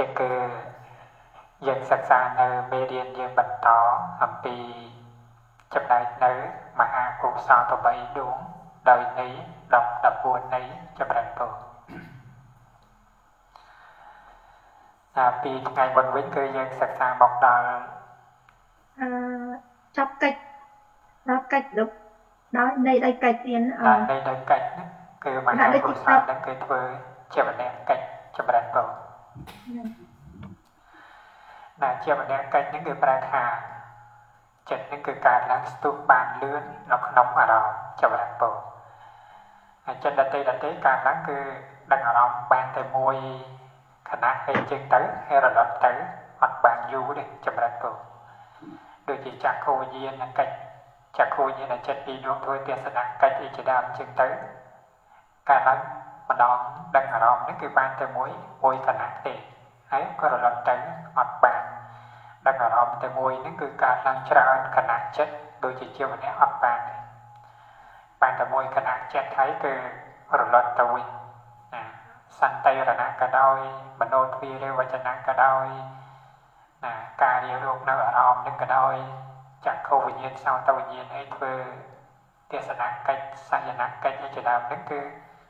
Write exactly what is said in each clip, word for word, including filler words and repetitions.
ចឹងគឺយើងសិក្សានៅមេរៀនយើងបន្តអំពីចំណែកនៅមហាកុសលប្របីដួងដោយនៃដប់ដប់បួននៃចម្រើនពរតែពីថ្ងៃមុនវិញគឺយើងសិក្សាមកដល់អឺចាប់កិច្ចដល់កិច្ចដោយនៃដោយកិច្ចទៀតអឺនៃដោយកិច្ចគឺមហាកុសលនឹងគឺធ្វើជាម្នាក់កិច្ចចម្រើនពរណាជាម្នាក់កិច្ចហ្នឹងគឺប្រែថាចិត្តហ្នឹងគឺការឡើងស្ទុះបានលឿននៅក្នុងអារម្មណ៍ចម្រើនពរហើយចិត្តដតេដតេការឡើងគឺដឹងអារម្មណ៍បានតែមួយខណៈហើយចឹងទៅហើយរលត់ទៅអត់បានយូរទេចម្រើនពរដូចជាចក្ខុវិញ្ញាណកិច្ចចក្ខុវិញ្ញាណចិត្តពីរដួងធ្វើទេសនកិច្ចអីជាដើមចឹងទៅការឡើងម្ដងដឹងអារម្មណ៍នេះគឺបានតែមួយមួយខណៈទេហើយក៏រលត់ទៅអត់បានដឹងអារម្មណ៍តែមួយហ្នឹងគឺការឡើងច្រើនខណៈចិត្តដូចជាជាម្នាក់អត់បានបានតែមួយខណៈចិត្តហើយគឺរលត់ទៅវិញណាសន្តិរណៈក៏ដោយមโนទ្វារវចនៈក៏ដោយណាការរៀបរកនៅអារម្មណ៍ហ្នឹងក៏ដោយចក្ខុវិញ្ញាណសោតវិញ្ញាណអីធ្វើទេសនកិច្ចសញ្ញនកិច្ចអីជាដើមហ្នឹងគឺ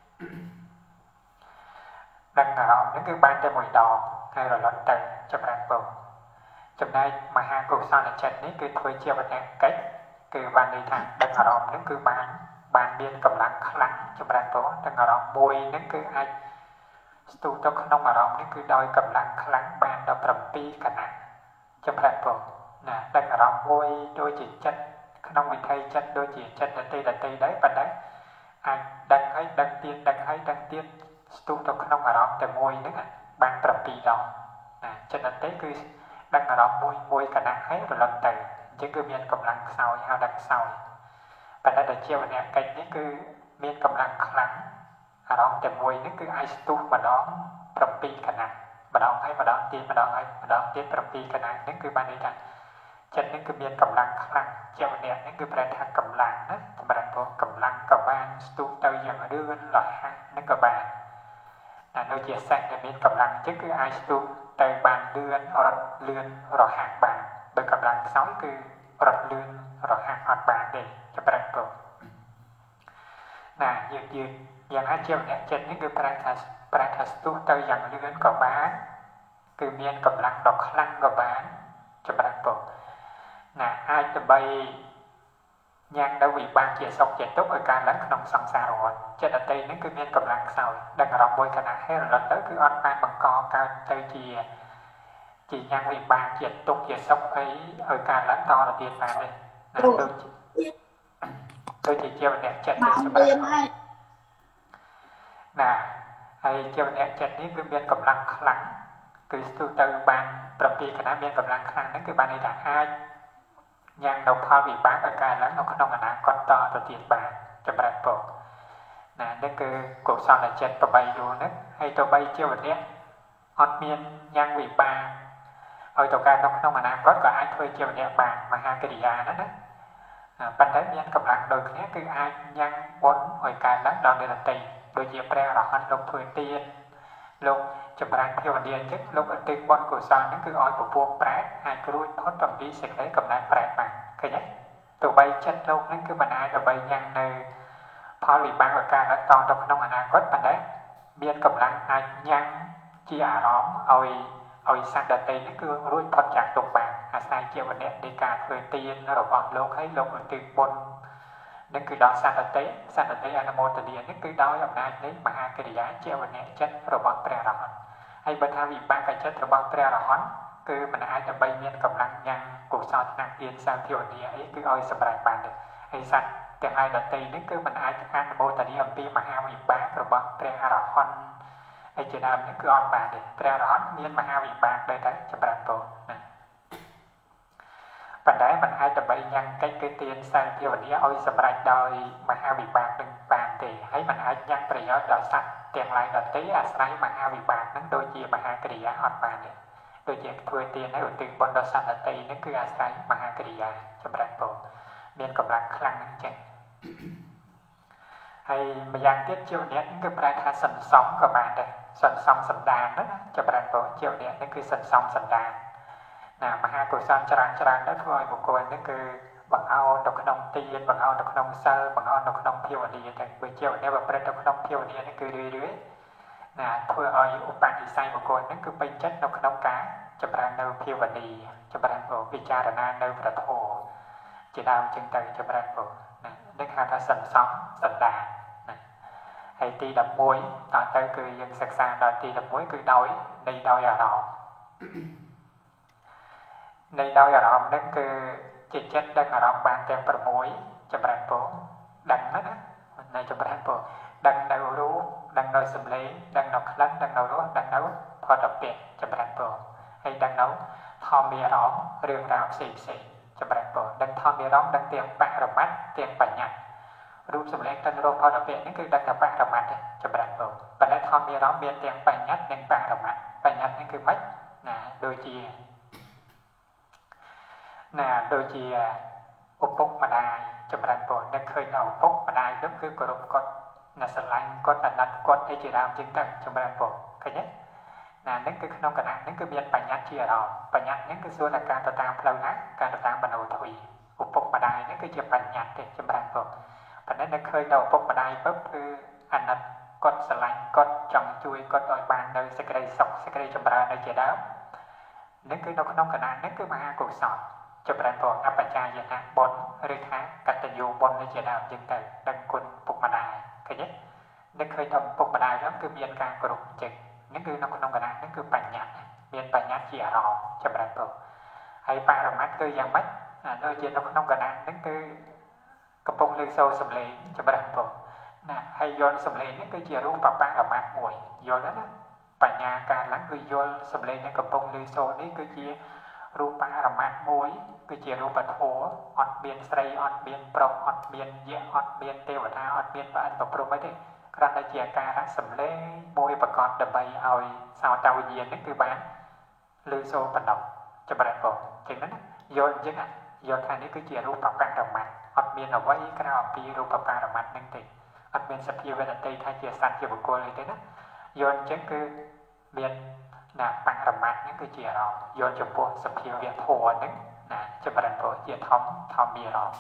ដឹងអារម្មណ៍ហ្នឹងគឺបានតែមួយដងហើយរលត់ទៅចម្រើនពរចំណែកមហាកុសលចិត្តនេះគឺធ្វើជាវណ្ណកិច្ចគឺបានន័យថាដឹងអារម្មណ៍ហ្នឹងគឺបានបានមានកម្លាំងខ្លាំងចម្រើនពរដឹងអារម្មណ៍មួយហ្នឹងគឺអាចស្ទុះទៅក្នុងអារម្មណ៍នេះគឺដោយកម្លាំងខ្លាំងបានដល់ប្រាំពីរខណៈចម្រើនពរណាដឹងអារម្មណ៍មួយដូចជាចិត្តក្នុងវិធីចិត្តដូចជាចិត្តដតេដតេដែរប៉ុន្តែអាចដឹងហើយដឹងទៀតដឹងហើយដឹងទៀតស្ទុះទៅក្នុងអារម្មណ៍តែមួយហ្នឹងបានប្រាំពីរដងណាចិត្តដតេគឺដឹងអារម្មណ៍មួយមួយខណៈហើយរលត់ទៅអញ្ចឹងគឺមានកម្លាំងខ្សោយហៅដឹងខ្សោយប៉ុន្តែដែលជាវណ្ណកិច្ចនេះគឺមានកម្លាំងខ្លាំងអារម្មណ៍តែមួយនេះគឺអាចស្ទុះម្ដងប្រាំពីរខណៈម្ដងហើយម្ដងទៀតម្ដងហើយម្ដងទៀតប្រាំពីរខណៈហ្នឹងគឺបានន័យថាចិត្តនេះគឺមានកម្លាំងខ្លាំងជាវណ្ណនេះគឺប្រែថាកម្លាំងណាសម្រាប់ពួកកម្លាំងក៏បានស្ទុះទៅយ៉ាងលឿនរហ័សនឹងក៏បានតែដូចជាសេះដែលមានកម្លាំងអញ្ចឹងគឺអាចស្ទុះទៅបានលឿនរត់លឿនរហ័សបានបើកម្លាំងខ្សោយគឺរត់លឿនរហ័សអត់បានទេចម្រើនពរណាយើងយើងយ៉ាងណាជាម្នាក់ចិត្តនេះគឺប្រែថាប្រែថាស្ទុះទៅយ៉ាងលឿនក៏បានគឺមានកម្លាំងដ៏ខ្លាំងក៏បានចម្រើនពរណាអាចដើម្បីញ៉ាំងនៅវិបាកជាសុខជាទុក្ខឲ្យកើតឡើងក្នុងសង្សារវដ្តចិត្តអតីតនេះគឺមានកម្លាំងខ្សោយដឹងអារម្មណ៍មួយខណៈហើយរលត់ទៅគឺអត់បានបង្កកើតទៅជាជាញ៉ាំងវិបាកជាទុក្ខជាសុខអីឲ្យកើតឡើងតទៅទៀតបានទេណាដូចដូចជាជាវណ្ណចិត្តនេះសម្រាប់ណាហើយជាវណ្ណចិត្តនេះគឺមានកម្លាំងខ្លាំងគឺស្ទុះទៅបានប្រាំពីរខណៈមានកម្លាំងខ្លាំងហ្នឹងគឺបានន័យថាអាចញ៉ាំងនៅផលវិបាកឲ្យកើតឡើងនៅក្នុងអនាគតតទៅទៀតបានចម្រើនពរណានេះគឺកុសលចិត្តប្របីយល់ហ្នឹងហើយទៅបីជាវណ្ណៈអត់មានញ៉ាំងវិបាកឲ្យទៅកើតនៅក្នុងអនាគតក៏អាចធ្វើជាវណ្ណៈបានមហាកិរិយាហ្នឹងណាប៉ុន្តែមានកម្លាំងដូចគ្នាគឺអាចញ៉ាំងបុណ្យឲ្យកើតឡើងដល់និរតីដូចជាព្រះអរហន្តលោកធ្វើទានលោកចម្រើនភាវនាអញ្ចឹងលោកឧទ្ទិសបុណ្យកុសលហ្នឹងគឺឲ្យពពួកប្រែតអាចរួចផុតអំពីសេចក្តីកំណត់ប្រែតបានឃើញទេទោះបីចិត្តលោកហ្នឹងគឺមិនអាចដើម្បីញ៉ាំងនៅផលវិបាកឲ្យកើតឡើងតទៅក្នុងអនាគតប៉ុន្តែមានកម្លាំងអាចញ៉ាំងជាអារម្មណ៍ឲ្យឲ្យសត្វដទៃនេះគឺរួចផុតจากទុក្ខបានអាស្រ័យជាវណ្ណៈនៃការធ្វើទានរបស់លោកហើយលោកឧទ្ទិសបុណ្យនឹងគឺដល់សត្វដទៃសត្វដទៃអនុមោទនានេះគឺដោយអំណាចនៃមហាកិរិយាជាវណ្ណៈចិត្តរបស់ព្រះអរហន្តហើយបើថាវិបាកចិត្តរបស់ព្រះអរហន្តគឺមិនអាចដើម្បីមានកម្លាំងញ៉ាំងកុសលថ្នាក់ទានសាភាវនាអីគឺឲ្យសម្រេចបានទេហើយសត្វទាំងឡាយដទៃនេះគឺមិនអាចអនុមោទនាអំពីមហាវិបាករបស់ព្រះអរហន្តហើយជាដើមនេះគឺអត់បានទេព្រះអរហន្តមានមហាវិបាកដែរតែចម្រើនពរណាប៉ុន្តែមិនអាចដើម្បីញ៉ាំងកិច្ចគឺទានសាភាវនាឲ្យសម្រេចដោយមហាវិបាកនឹងបានទេហើយមិនអាចញ៉ាំងប្រយោជន៍ដល់សត្វទាំងឡាយដទៃអាស្រ័យមហាវិបាកនឹងដូចជាមហាកិរិយាអត់បានទេដូចជាធ្វើទានហើយឧទ្ទិសបុណ្យដល់សត្វដទៃនេះគឺអាស្រ័យមហាកិរិយាចម្រើនពរមានកម្លាំងខ្លាំងហ្នឹងចឹង hay mà giang tiết chiều nét những cái bài thà sần sóng của bạn đây sần sóng sần đàn đó cho bạn có chiều nét những cái sần sóng sần đàn nè mà hai cô son chran chran đó thôi một cô những cái bằng ao độc nông tiên bằng ao độc nông sơ bằng ao độc nông phiêu đi thì buổi chiều nét bằng độc nông phiêu đi những cái rưỡi rưỡi nè thôi ở một bạn thì say một cô những cái bên chất độc nông cá cho bạn đâu phiêu đi cho bạn có vichara đâu là thổ chỉ đạo chân tay cho bạn cóนึกหาถ้าสันสองสันดาไอ้ตีดับมวยตอนนั้นคือยังศึกษาตอนตีดับมวยคือดอยในดอยอารมณ์ในดอยอารมณ์นั่นคือจิตเจ็ดดังอารมณ์บางเต็มประมวยจะแปลงโปดังนั้นในจะแปลงโปดังเรารู้ดังเราสำเร็จดังเราคลั่นดังเรารู้ดังเราพอดับเปลี่ยนจะแปลงโปไอ้ดังเราทอมีร้องเรื่องราวสี่สี่จะแปลงโปดังทอมีร้องดังเตียงแปะระมัดเตียงปัญญารูปสำเร็จดังรูปพอดับเปลี่ยนนี่คือดังกับแปะระมัดจะแปลงโปปัญญาทอมีร้องเบียนเตียงปัญญาหนึ่งแปะระมัดปัญญานี่คือไม่นะโดยจีนะโดยจีอุปกมาได้จะแปลงโปนั่นเคยเอาอุปกมาได้ก็คือกรุบกดนะสลายกดนัดกดให้จีรามจึงตั้งจะแปลงโปเคยไหมนะนั่นคือขนมกระดาษนั่นคือเบียนปัญญาเชียร์เราปัญญานั่นคือส่วนการต่อตามเพลานะการต่อตามบรรลุทวีอุปกมาได้นั่นคือจะปัญญาเด็กจะแปลงโปปัญญานั่นเคยเอาอุปกมาได้ปุ๊บคืออันนั้นกดสลายกดจังจุยกดอ่อยบานในสกัดสกสกัดจำราในเจด้านั่นคือเราขนมกระดาษนั่นคือมหากุศลจะแปลงโปอปัญญาอย่างนั้นบนหรือท้ากัตยูบนในเจด้าจึงแต่ดังคุณปุกมาได้เคยไหมนั่นเคยทำปุกมาได้แล้วคือเบียนการกรุบจึงนั่นคือนักขนมกระดาษนั่นคือปัญญาเบียนปัญญาเจียรอจะแปลงโปให้ปลาระมัดคืออย่างไม่โดยเฉพาะนักขนมกระดาษนั่นคือกระปงลือโซสำเร็จจะแปลงโปนะให้โยนสำเร็จนั่นคือเจียรู้ปะปางระมัดมวยโยนแล้วนะปัญญาการหลังคือโยนสำเร็จในกระปงลือโซนี่คือเจียรู้ปางระมัดมวยคือเจียรู้ปะโถอดเบียนไตรอดเบียนปรกอดเบียนเยอดเบียนเทวดาอดเบียนปะอันปะปรุไม่ได้ครั้งใดเจียการสำเร็จมวยประกอบดับใบเอาสาวตาวิญญาณนั่นคือบ้านลือโซปันดอกจะแปลงโปถึงนั้นโยนยังไงโยนทางนี้คือเจียรู้ปะปางระมัดอดเบียนเอาไว้กระเอาปีรู้ปะปางระมัดนั่นเองอดเบียนสัพพิเวนันติทายเจียสันเจียบุโกเลยนะโยนจึงคือเบียนนะปังระมัดนั่นคือเจียเราโยนจมพูสัพพิเวทัวนั่นนะจะแปลงโปเจียทอมทอมมีเรา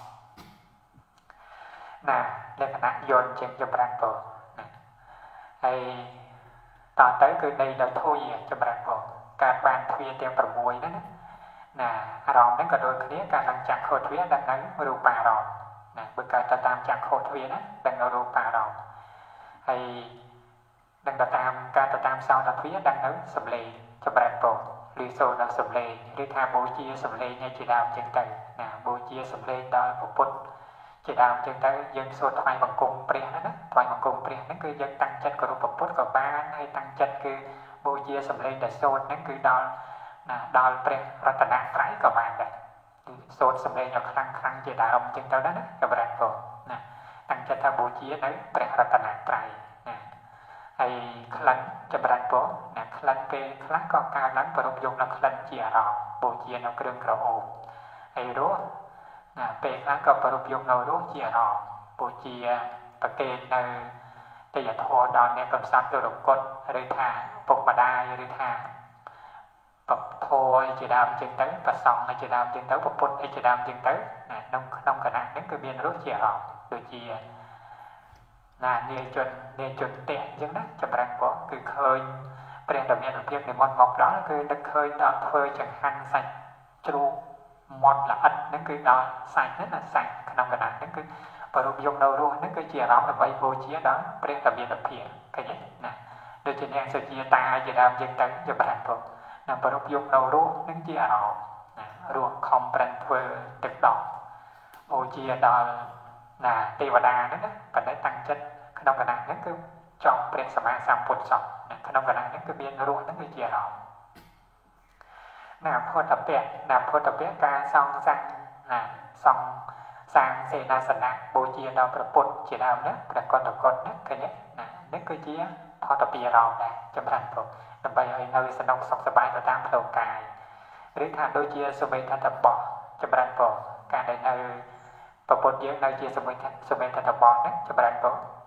นะในขณะโยนจึงจะแปลงโปไอตอนtớiคือในเราทุยจะแปลงโปการบานทุยเตียงประมวยนั่นนะเรานั่นก็โดยคนี้การดังจากโคทวีดังนั้นรูปาเรานะเมื่อการตามจากโคทวีนะดังรูปาเราไอดังตามการตามซาวทวีดังนั้นสำเร็จจะแปลงโปหรือโซนสำเร็จหรือทางโบจีสำเร็จในจีดาวจึงใจนะโบจีสำเร็จได้ปุปุchỉ đạo chân tới dân số thoại bằng cùng priya đó thoại bằng cùng priya nó cứ dân tăng chất của रूप Phật của ba hay tăng chất cứ bố chia sầm lên để số nó cứ đo là đo priya ratana trái của bạn đây số sầm lên nhọc khăng khăng chỉ đạo ông chân tới đó đó các bạn cô nè tăng chất theo bố chia đấy priya ratana trái nè hay khăn cho bạn cô nè khăn về khăn có ca lắng và động dụng là khăn chia rò bố chia nó cứ đừng cầu ôm hay đóเป็นครั้งกับปรุปยงเรารู้เจียรอปูเจียประเกณฑ์ในแต่อย่าโทดอนในกำซับโดยกฎหรือทางปกมาได้หรือทางปกโทจีดามจึงtới và songในจีดามจึงtớiปกพุทธในจีดามจึงtớiนงนงขนาดนั้นคือเบียนรู้เจียรอโดยเจียน่ะเนี่ยจนเนี่ยจนเตะยังนั้นจะแปลงก็คือเคยเปลี่ยนแบบนี้เพียงในมอนงอกđóคือนึกเคยตอนเคยchẳng hành sạchจูมอนละอัดนั่นคือดาวใส่นั่นนะใส่ขนมกระดาษนั่นคือปรุยงเรารู้นั่นคือเจียร้องแบบใบโบเจียđóเปลี่ยนแบบเบียดเพียกันอย่างนั้นโดยเฉพาะสุจีตาจะดามยังตั้งจะประทับตัวนั่นปรุยงเรารู้นั่นเจียเรารวมคอมเปรนเวอร์ตึกดอกโบเจียดาวน่ะเทวดานั่นนะปัจจัยตั้งchấtขนมกระดาษนั่นคือจอมเปลี่ยนสมัยสามปุตสองขนมกระดาษนั่นคือเบียนรู้นั่นคือเจียเรานาโพธเปียนาโพธเปียการซองสังนาซองสังเสนาสนะโบเจียเราประปุตจีดาวเนี่ยประกอบตะกอนเนี่ยคือเนี่ยนะนี่คือเจียโพธเปียเราได้จำพันผมนำไปเอาในสนองสกสบายต่อตามโผล่กายหรือทางโดยเจียสมัยทันตบอจำพันผมการในในประปุตเยอะในเจียสมัยสมัยทันตบอเนี่ยจำพันผม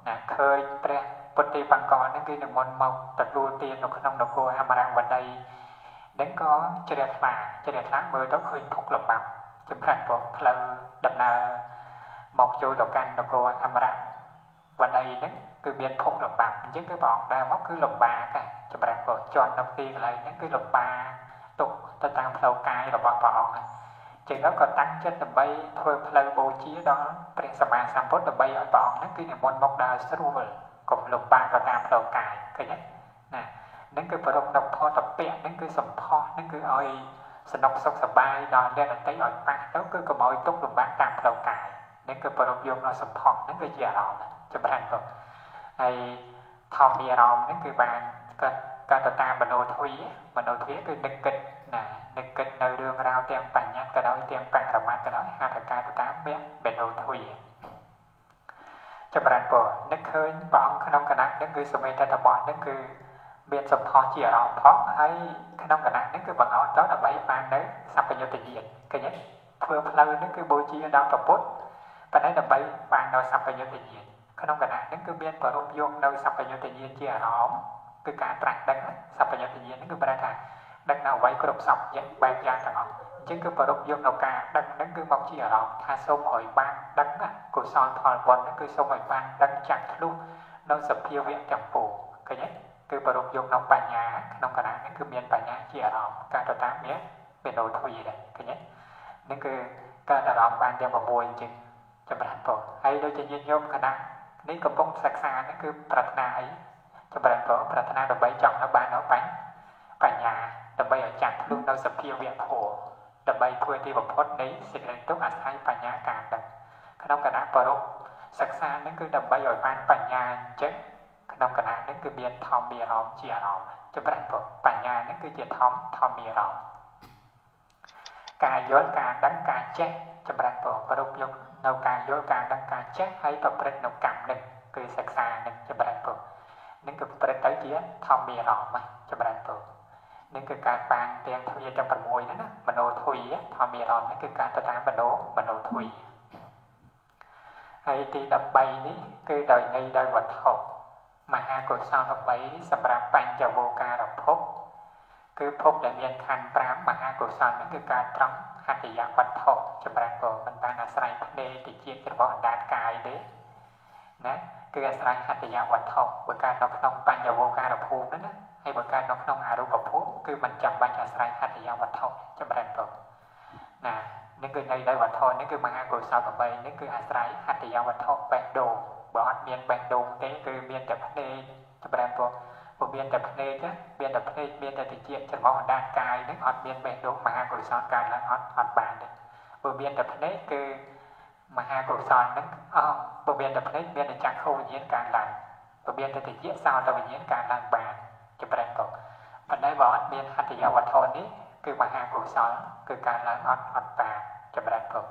นะเคยព្រះពុទ្ធិបង្កនឹងគឺនិមន្តមកទទួលទាននៅក្នុងនគរអមរវតីនឹងក៏ជ្រះថ្លាជ្រះថ្លាមើលទៅឃើញភុកលំបាប់ចម្រើនព្រោះផ្លូវដំណើរមកចូលទៅកាន់នគរអមរវតីនឹងគឺមានភុកលំបាប់អញ្ចឹងគឺព្រះអង្គដើរមកគឺលំបាកចម្រើនព្រោះជាន់នៅទីកន្លែងហ្នឹងគឺលំបាទុកទៅតាមផ្លូវកាយរបស់ព្រះអង្គចឹងទៅក៏តាំងចិត្តដើម្បីធ្វើផ្លូវបូជាដល់ព្រះសម្មាសម្ពុទ្ធដើម្បីឲ្យព្រះអង្គហ្នឹងគឺនិមន្តមកដើរស្រួលកុំលំបាកទៅតាមផ្លូវកាយឃើញទេណាហ្នឹងគឺប្ររពនៅផតពៈហ្នឹងគឺសម្ផស្សហ្នឹងគឺឲ្យសនុកសុខសប្បាយដល់អ្នកដទៃឲ្យប៉ះទៅគឺកុំឲ្យទុកលំបាកតាមផ្លូវកាយហ្នឹងគឺប្ររពយកនៅសម្ផស្សហ្នឹងគឺជាអារម្មណ៍ចម្រើនទៅហើយធម្មអារម្មណ៍ហ្នឹងគឺបានកើតកើតទៅតាមមโนទ្វីមโนទ្វីគឺនឹកគិតណានឹកគិតនៅរឿងរ៉ាវទាំងបញ្ញត្តិក៏ដោយទាំងបរមត្ថក៏ដោយហៅថាការទៅតាមមโนទ្វីចម្រើនពរនឹកឃើញព្រះអង្គក្នុងគណៈនេះគឺសមេតតបហ្នឹងគឺមានសម្ផស្សជាអារម្មណ៍ផងហើយក្នុងគណៈនេះគឺបង្អត់ទៅដើម្បីបាននៅសម្បយុទ្ធញាណឃើញទេធ្វើផ្លូវនេះគឺបូជាដល់ព្រះពុទ្ធប៉ុន្តែដើម្បីបាននៅសម្បយុទ្ធញាណក្នុងគណៈនេះគឺមានប្ររពយកនៅសម្បយុទ្ធញាណជាអារម្មណ៍គឺការត្រាស់ដឹងសម្បយុទ្ធញាណនេះគឺប្រែថាដឹងនៅអ្វីគ្រប់សពយ៉ាងបែបយ៉ាងទាំងអស់អញ្ចឹងគឺប្ររពយកនៅការដឹងហ្នឹងគឺមកជាអារម្មណ៍ថាសូមឲ្យបានដឹងកុសលផលបុណ្យហ្នឹងគឺសូមឲ្យបានដឹងចាក់ធ្លុះនៅសភាវៈទាំងពួងឃើញទេគឺប្ររពយកនៅបញ្ញាក្នុងគណៈហ្នឹងគឺមានបញ្ញាជាអារម្មណ៍ការទៅតាមមានមានដោទ្វីដែរឃើញទេហ្នឹងគឺការអារម្មណ៍បានទាំង៦អញ្ចឹងចម្រើនពរហើយដូចជាញាតិញោមគណៈនេះកំពុងសិក្សាហ្នឹងគឺប្រាថ្នាអីចម្រើនពរប្រាថ្នាដើម្បីចង់ឲ្យបាននៅបញ្ញាដើម្បីឲ្យចាក់ធ្លុះនៅសភាវៈធម៌ដើម្បីធ្វើទីបំផុតនៃសេចក្តីទុក្ខអាស្រ័យបញ្ញាការដឹងក្នុងគណៈប្ររពសិក្សានេះគឺដើម្បីឲ្យបានបញ្ញាអញ្ចឹងក្នុងគណៈនេះគឺមានធម្មអារម្មណ៍ជាអារម្មណ៍ចម្រើនពរបញ្ញានេះគឺជាធម្មធម្មអារម្មណ៍ការយល់ការដឹងការចេះចម្រើនពរប្ររពយកនៅការយល់ការដឹងការចេះហើយប្រព្រឹត្តនៅកម្មនេះគឺសិក្សានេះចម្រើនពរនឹងគឺប្រព្រឹត្តទៅជាធម្មអារម្មណ៍ចម្រើនពរនេះគឺការបានទាំងទ្វាទាំង6ហ្នឹងណាមโนទ្វីធម្មអារម្មណ៍នេះគឺការទៅតាមមโนមโนទ្វីហើយទី13នេះគឺដោយនៃដោយវត្ថុមហាកុសល13សម្រាប់បញ្ចវោការភពគឺភពដែលមានខណ្ឌ5មហាកុសលនេះគឺការត្រង់ហត្ថយវត្ថុចម្រើនក៏មិនបានអាស្រ័យភ្នែកតិចរបស់អណ្ដាតកាយទេណាគឺអាស្រ័យហត្ថយវត្ថុបើការនៅក្នុងបញ្ចវោការភពហ្នឹងណាហើយបើកើតនៅក្នុងអរូបភពគឺមិនចាំបាច់អាស្រ័យហត្ថយវត្ថុចម្រើនទៅណានេះគឺនៃដោយវត្ថុនេះគឺមហាកុសល8នេះគឺអាស្រ័យហត្ថយវត្ថុបេះដូងបើអត់មានបេះដូងទេគឺមានតែភ្នែកចម្រើនទៅបើមានតែភ្នែកមានតែភ្នែកមានតែតិចរបស់អណ្ដាតកាយនឹងអត់មានបេះដូងមហាកុសលកើតឡើងអត់អត់បានទេបើមានតែភ្នែកគឺមហាកុសលនឹងអស់បើមានតែភ្នែកមានតែចក្ខុវិញ្ញាណកើតឡើងបើមានតែតិចសោតវិញ្ញាណកើតឡើងបានចម្រើនទៅប៉ុន្តែបើអត់មានហត្ថយវត្ថុនេះគឺមហាកុសលគឺការឡើងអត់អត់បានចម្រើនទៅ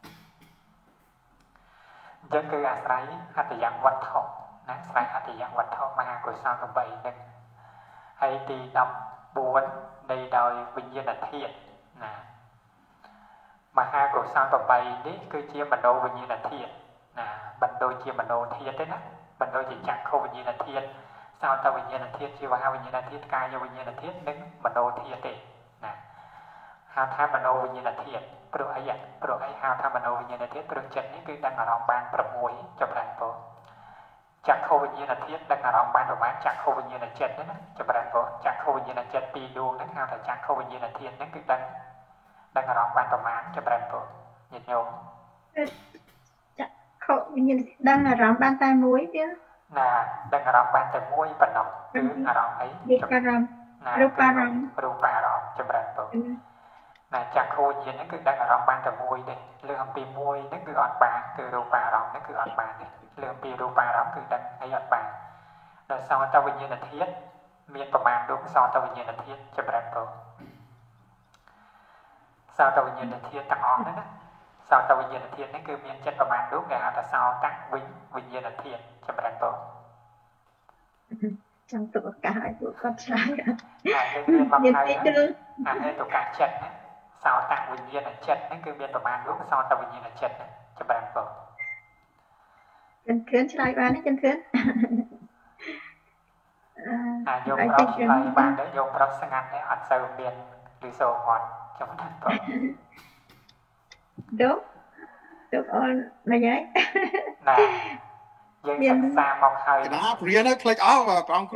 អញ្ចឹងគឺអាស្រ័យហត្ថយវត្ថុណាអាស្រ័យហត្ថយវត្ថុមហាកុសល8នេះហើយទី14នៃដោយវិញ្ញាណធាតុណាមហាកុសល8នេះគឺជាមโนវិញ្ញាណធាតុណាមិនដូចជាមโนធាតុទេណាមិនដូចជាចក្ខុវិញ្ញាណធាតុសោតវិញ្ញាណធាតុជីវវិញ្ញាណធាតុកាយវិញ្ញាណធាតុនិងមโนធាតុទេណាហៅថាមโนវិញ្ញាណធាតុព្រោះអីព្រោះអីហៅថាមโนវិញ្ញាណធាតុព្រោះចិត្តនេះគឺដឹងអារម្មណ៍បាន6ចម្រើនពរចក្ខុវិញ្ញាណធាតុដឹងអារម្មណ៍បានប្រមាណចក្ខុវិញ្ញាណចិត្តហ្នឹងណាចម្រើនពរចក្ខុវិញ្ញាណចិត្តពីរដួងហ្នឹងហៅថាចក្ខុវិញ្ញាណធាតុហ្នឹងគឺដឹងដឹងអារម្មណ៍បានប្រមាណចម្រើនពរញាតិញោមចក្ខុវិញ្ញាណដឹងអារម្មណ៍បានតែមួយទៀតណាដឹងអារម្មណ៍បានតែមួយប៉ុណ្ណោះគឺអារម្មណ៍អីរូបអារម្មណ៍រូបអារម្មណ៍រូបអារម្មណ៍ចម្រើនពរណាចក្ខុវិញ្ញាណហ្នឹងគឺដឹងអារម្មណ៍បានតែមួយទេលើអំពីមួយហ្នឹងគឺអត់បានគឺរូបអារម្មណ៍ហ្នឹងគឺអត់បានទេលើអំពីរូបអារម្មណ៍គឺដឹងអីអត់បានដល់សោតវិញ្ញាណធាតុមានប្រមាណរូបសោតវិញ្ញាណធាតុចម្រើនពរសោតវិញ្ញាណធាតុទាំងអស់ហ្នឹងណាសោតវិញ្ញាណធាតុនេះគឺមានចិត្តប្រមាណរូបគេហៅថាសោតវិវិញ្ញាណធាតុចម្រើនពរចាំទុកឱកាសឲ្យពួកគាត់ឆ្លើយហើយមានមកហើយអាហេតុកាចិត្តសោតវិញ្ញាណចិត្តហ្នឹងគឺមានប្រមាណរូបសោតវិញ្ញាណចិត្តចម្រើនពរ chân khuyếnឆ្លើយបានទេchân khuyến អាយកប្រុសឆ្លើយបានទេយកប្រុសស្ងាត់ទេអត់សូវមានឬសូវមាត់ចំណាត់បង đúng đúng ơn mà vậy ណាយើងសិក្សាមកហើយកណារៀនទៅខ្លេចអស់បងគ្រូ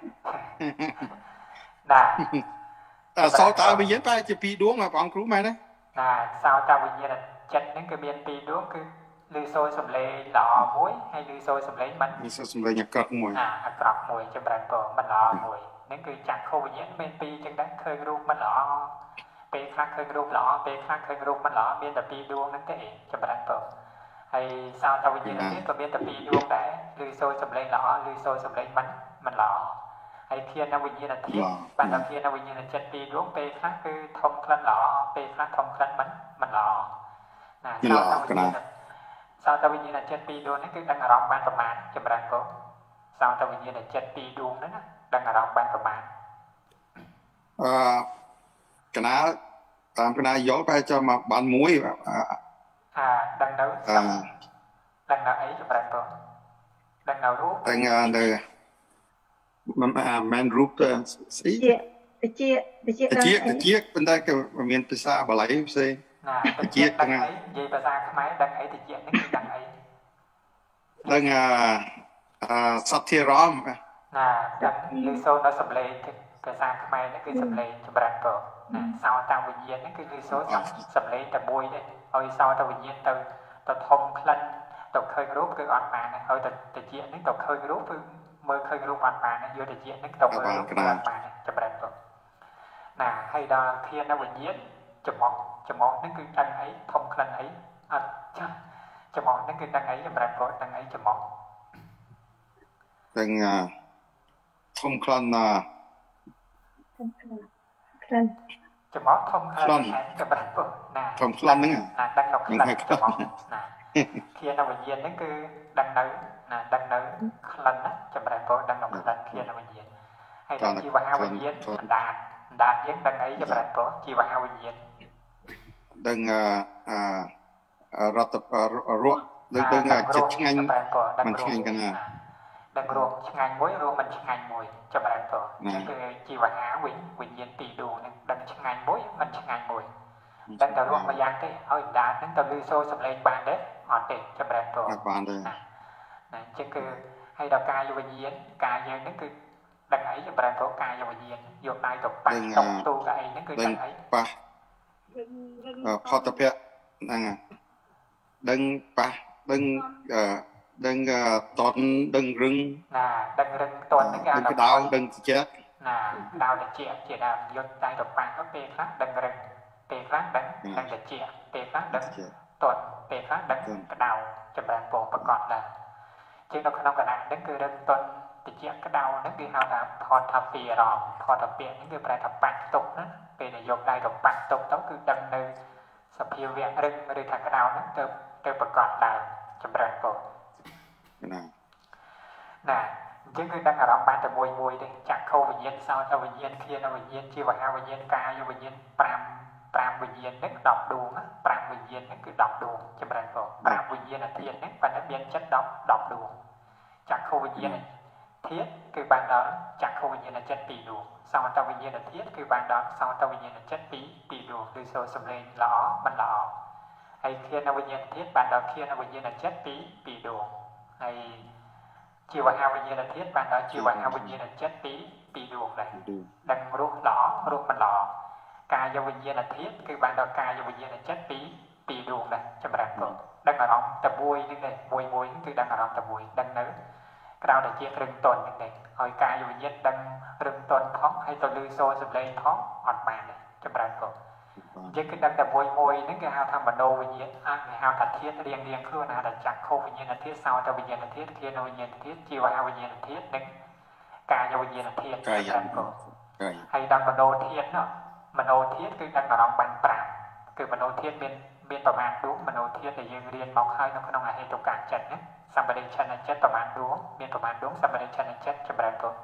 ណាតើសោតើវិញ្ញាណតែជាពីរដួងបងគ្រូមែនទេណាសោតវិញ្ញាណចិត្តហ្នឹងគឺមានពីរដួងគឺឮសូរសំឡេងល្អមួយហើយឮសូរសំឡេងមិនមានសំឡេងអាក្រក់មួយអាអាក្រក់មួយចម្រើនពរមិនល្អមួយហ្នឹងគឺចក្ខុវិញ្ញាណមានពីរចឹងដែរឃើញរូបមិនល្អពេលខ្លះឃើញរូបល្អពេលខ្លះឃើញរូបមិនល្អមានតែពីរដួងហ្នឹងទេចម្រើនពរហើយសោតវិញ្ញាណនេះក៏មានតែពីរដួងដែរឮសូរសំឡេងល្អឮសូរសំឡេងមិនមិនល្អហើយធានវិញ្ញាណធាតុបានតែធានវិញ្ញាណចិត្តពីរដួងពេលខ្លះគឺធំក្លិនល្អពេលខ្លះធំក្លិនមិនមិនល្អណាសោតវិញ្ញាណសោតវិញ្ញាណចិត្តពីរដួងនេះគឺដឹងអារម្មណ៍បានប្រមាណចម្រើនពរសោតវិញ្ញាណចិត្តពីរដួងហ្នឹងណាដឹងអារម្មណ៍បានប្រមាណអឺកណាតាមកណាយល់បែរចាំមកបានមួយអាដឹងនៅដឹងនៅអីចម្រើនពរដឹងនៅរូបដឹងនៅមិនមែនរូបទៅស្អីតិចតិចតិចតិចប៉ុន្តែក៏មានភាសាបាលីផ្សេងណាតិចដឹងអីនិយាយភាសាខ្មែរដឹងអីតិចនេះគឺដឹងអីដឹងអសទ្ធារមណាដឹងឮសូរនៅសំឡេងភាសាខ្មែរនេះគឺសំឡេងចម្រើនពរណាសោតវិញ្ញាណនេះគឺឮសូរសំឡេងតែមួយទេហើយសោតវិញ្ញាណទៅទៅធំក្លិនទៅឃើញរូបគឺអត់បានហើយទៅតិចនេះទៅឃើញរូបគឺមើលឃើញរូបអត់បានយកតិចនេះទៅមើលរូបអត់បានចម្រើនពរណាហើយដល់ធានវិញ្ញាណចំអកចំអកនេះគឺដឹងអីធំក្លិនអីអត់ចាស់ចំអកនេះគឺដឹងអីចម្រើនពរដឹងអីចំអកដឹងធំក្លិនធំក្លិនក្លិនចំអកធំក្លិនចម្រើនពរណាធំក្លិនហ្នឹងណាដឹងនៅក្លិនចំអកណាធានវិញ្ញាណនេះគឺដឹងនៅណាដឹងនៅក្លិនណាចម្រើនពរដឹងនៅក្លិនធានវិញ្ញាណហើយដល់ជីវហាវិញ្ញាណអណ្ដាតអណ្ដាតយើងដឹងអីចម្រើនពរជីវហាវិញ្ញាណដឹងអឺរត់រកដឹងដឹងចិត្តឆ្ងាញ់មិនឆ្ងាញ់កណាដឹងរោគឆ្ងាញ់មួយរោគមិនឆ្ងាញ់មួយចម្រើនពរនេះគឺជីវហាវិញ្ញាណពីរដួងហ្នឹងដឹងឆ្ងាញ់មួយមិនឆ្ងាញ់មួយដឹងតែរោគមួយយ៉ាងទេហើយអណ្ដាតហ្នឹងទៅឮសូរសំឡេងបានទេអត់ទេចម្រើនពរអត់បានទេណាអញ្ចឹងគឺហើយដល់កាយវិញ្ញាណកាយយើងហ្នឹងគឺដឹងអីចម្រើនពរកាយវិញ្ញាណយកដៃទៅប៉ះតុកទូកអីហ្នឹងគឺដឹងអីប៉ះផតភៈហ្នឹងដឹងប៉ះដឹងដឹងតនដឹងរឹងណាដឹងរឹងតនហ្នឹងគេហៅថាដៅដឹងតិចណាដៅតិចជាដើមយកដៃទៅប៉ះទៅពេលខ្លះដឹងរឹងពេលខ្លះដឹងដឹងតិចពេលខ្លះដឹងតនពេលខ្លះដឹងក្តៅចម្រើនពរប្រកបដែរជាងនៅក្នុងគណៈហ្នឹងគឺរឹងតនតិចក្តៅហ្នឹងគេហៅថាផតថាពីរមផតពាកហ្នឹងគឺប្រែថាប៉ះទុកណាពេលដែលយកដៃទៅប៉ះទុកទៅគឺដឹងនៅសភាវៈរឹងឬថាក្តៅហ្នឹងទៅទៅប្រកបដែរចម្រើនពរណាណាអញ្ចឹងគឺដឹងអារម្មណ៍បានតែមួយមួយទេចក្ខុវិញ្ញាណសោតវិញ្ញាណធានវិញ្ញាណជីវហាវិញ្ញាណកាយវិញ្ញាណ5 5វិញ្ញាណហ្នឹងដប់ដួង5វិញ្ញាណហ្នឹងគឺដប់ដួងចម្រើនពរ5វិញ្ញាណធានហ្នឹងប៉ុន្តែមានចិត្ត10 10ដួងចក្ខុវិញ្ញាណធាតុគឺបានដល់ចក្ខុវិញ្ញាណចិត្តពីរដួងសោតវិញ្ញាណធាតុគឺបានដល់សោតវិញ្ញាណចិត្តពីរពីរដួងឬសូរសំឡេងល្អមិនល្អហើយធានវិញ្ញាណធាតុបានដល់ធានវិញ្ញាណចិត្តពីរពីរដួងហើយជីវហាវិញ្ញាណធាតុបានដល់ជីវហាវិញ្ញាណចិត្តពីរពីរដួងដែរដឹងរស់ល្អរស់មិនល្អកាយវិញ្ញាណធាតុគឺបានដល់កាយវិញ្ញាណចិត្តពីរពីរដួងដែរចម្រើនពរដឹងអារម្មណ៍តែមួយនេះដែរមួយមួយគឺដឹងអារម្មណ៍តែមួយដឹងនៅក្រៅតែជារឹងតន់នេះដែរហើយកាយវិញ្ញាណដឹងរឹងតន់ផងហើយទៅលឺសូរសំឡេងផងអត់បានដែរចម្រើនពរអញ្ចឹងគឺដឹងតែមួយមួយហ្នឹងគេហៅថាមโนវិញ្ញាណអាចគេហៅថាធាតុរៀងរៀងខ្លួនហៅថាចក្ខុវិញ្ញាណធាតុសោតវិញ្ញាណធាតុធានវិញ្ញាណធាតុជីវហាវិញ្ញាណធាតុនិងកាយវិញ្ញាណធាតុកាយហើយដល់មโนធាតុនោះមโนធាតុគឺដឹងអារម្មណ៍បាន5គឺមโนធាតុមានមានប្រមាណដួងមโนធាតុដែលយើងរៀនមកហើយនៅក្នុងអហេតុកចិត្តណាសម្បដិឆន្ទចិត្តប្រមាណដួងមានប្រមាណដួងសម្បដិឆន្ទចិត្តចម្រើនពរ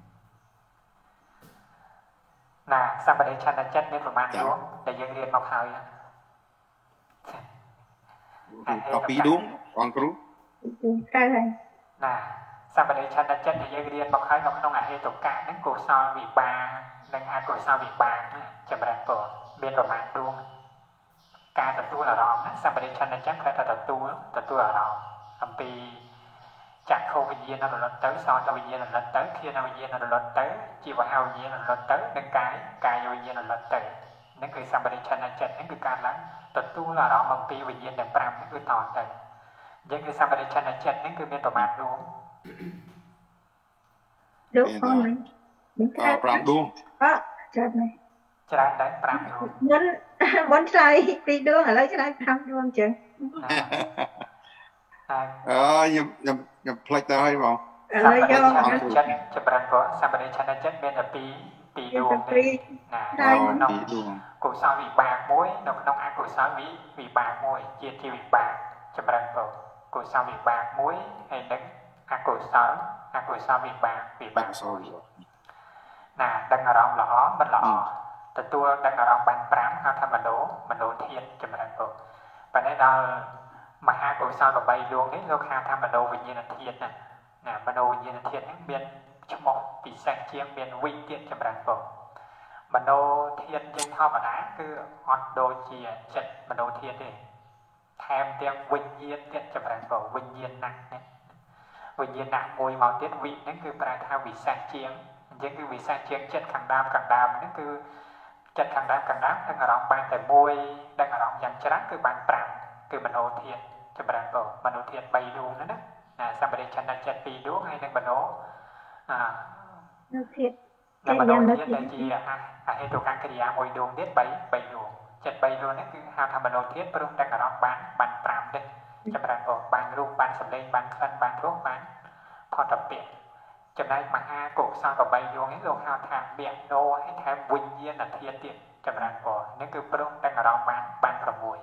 ណាសម្បដិឆន្ទចិត្តមានប្រមាណដួងដែលយើងរៀនមកហើយពីពីដួងបងគ្រូ Trời ơi. Nè, sao mà đây chân là chân thì dây riêng bọc hơi nó không là hệ tục cả đến cổ so vì ba nên hai cổ so vì ba chậm ràng cổ biên rồi mạng luôn ca tập tu là rõm sao mà đây chân là chân phải tập tu tập tu là rõm âm pi chặt khâu vì nhiên nó là lật tới so cho vì nhiên là lật tới khi nào vì nhiên là lật tới chỉ vào hao nhiên là lật tới nên cái cái vì nhiên là lật tới nênคือsao mà đây chân là chân nênคือการล้างtập tu là rõm âm pi vì nhiên để pram nênคือต่อtới nhưngคือsao mà đây chân là chân nênคือbiên rồi mạng luôn đúng con mình mình à pram đuông đó trời này ច្រើនដែរ5ដួង muốn muốn xài đi đuông ở đây cho đây năm đuông chứ អើខ្ញុំខ្ញុំខ្ញុំផ្លេចទៅហើយបង ở đây vô ចិត្តចម្រើនព្រោះសម្បត្តិឆន្ទចិត្តមានតែពីរពីរដួងទេណាក្នុងកុសលវិបាកមួយនៅក្នុងអកុសលវិវិបាកមួយជាជាវិបាកចម្រើនព្រោះកុសលវិបាកមួយហើយនឹងអកុសលអកុសលវិបាកវិបាកមួយណាដឹងអារម្មណ៍ល្អមិនល្អទទួលដឹងអារម្មណ៍បាន5ហៅថាមโนមโนធាតុចម្រើនព្រោះប៉ុន្តែដល់មហាកុសល8ដួងនេះលោកហៅថាមโนវិញ្ញាណធាតុណាណាមโนវិញ្ញាណធាតុហ្នឹងមានឈ្មោះពិសេសជាងមានវិទៀតចម្រើនព្រោះមโนធាតុយើងធម្មតាគឺអត់ដូចជាចិត្តមโนធាតុទេថែមទាំងវិញ្ញាណទៀតចម្រើនព្រោះវិញ្ញាណណាស់ណាវិញ្ញាណមួយមកទៀតវិហ្នឹងគឺប្រែថាវិសេសជាងអញ្ចឹងគឺវិសេសជាងចិត្តខាងដើមខាងដើមហ្នឹងគឺចិត្តខាងដើមខាងដើមដឹងអារម្មណ៍បានតែមួយដឹងអារម្មណ៍យ៉ាងច្រើនគឺបាន5គឺមโนធាតុចម្រើនព្រោះមโนធាតុ3ដួងហ្នឹងណាណាសម្បត្តិឆន្ទចិត្ត2ដួងហើយនឹងមโนអាធាតុនៅមโนធាតុដែលជាអហេតុកម្មគ្រាមួយដួងទៀត3 3ដួងចិត្ត3ដួងនេះគឺហៅថាមโนធាតុព្រោះដឹងអារម្មណ៍បានបាន5ទេចម្រើនព្រោះបានរូបបានសម្លេងបានក្លិនបានរសបានផុតពៈចំណែកមហាកុសល8ដួងនេះលោកហៅថាមโนហើយថែមវិញ្ញាណធាតុទៀតចម្រើនព្រោះនេះគឺព្រោះដឹងអារម្មណ៍បានបាន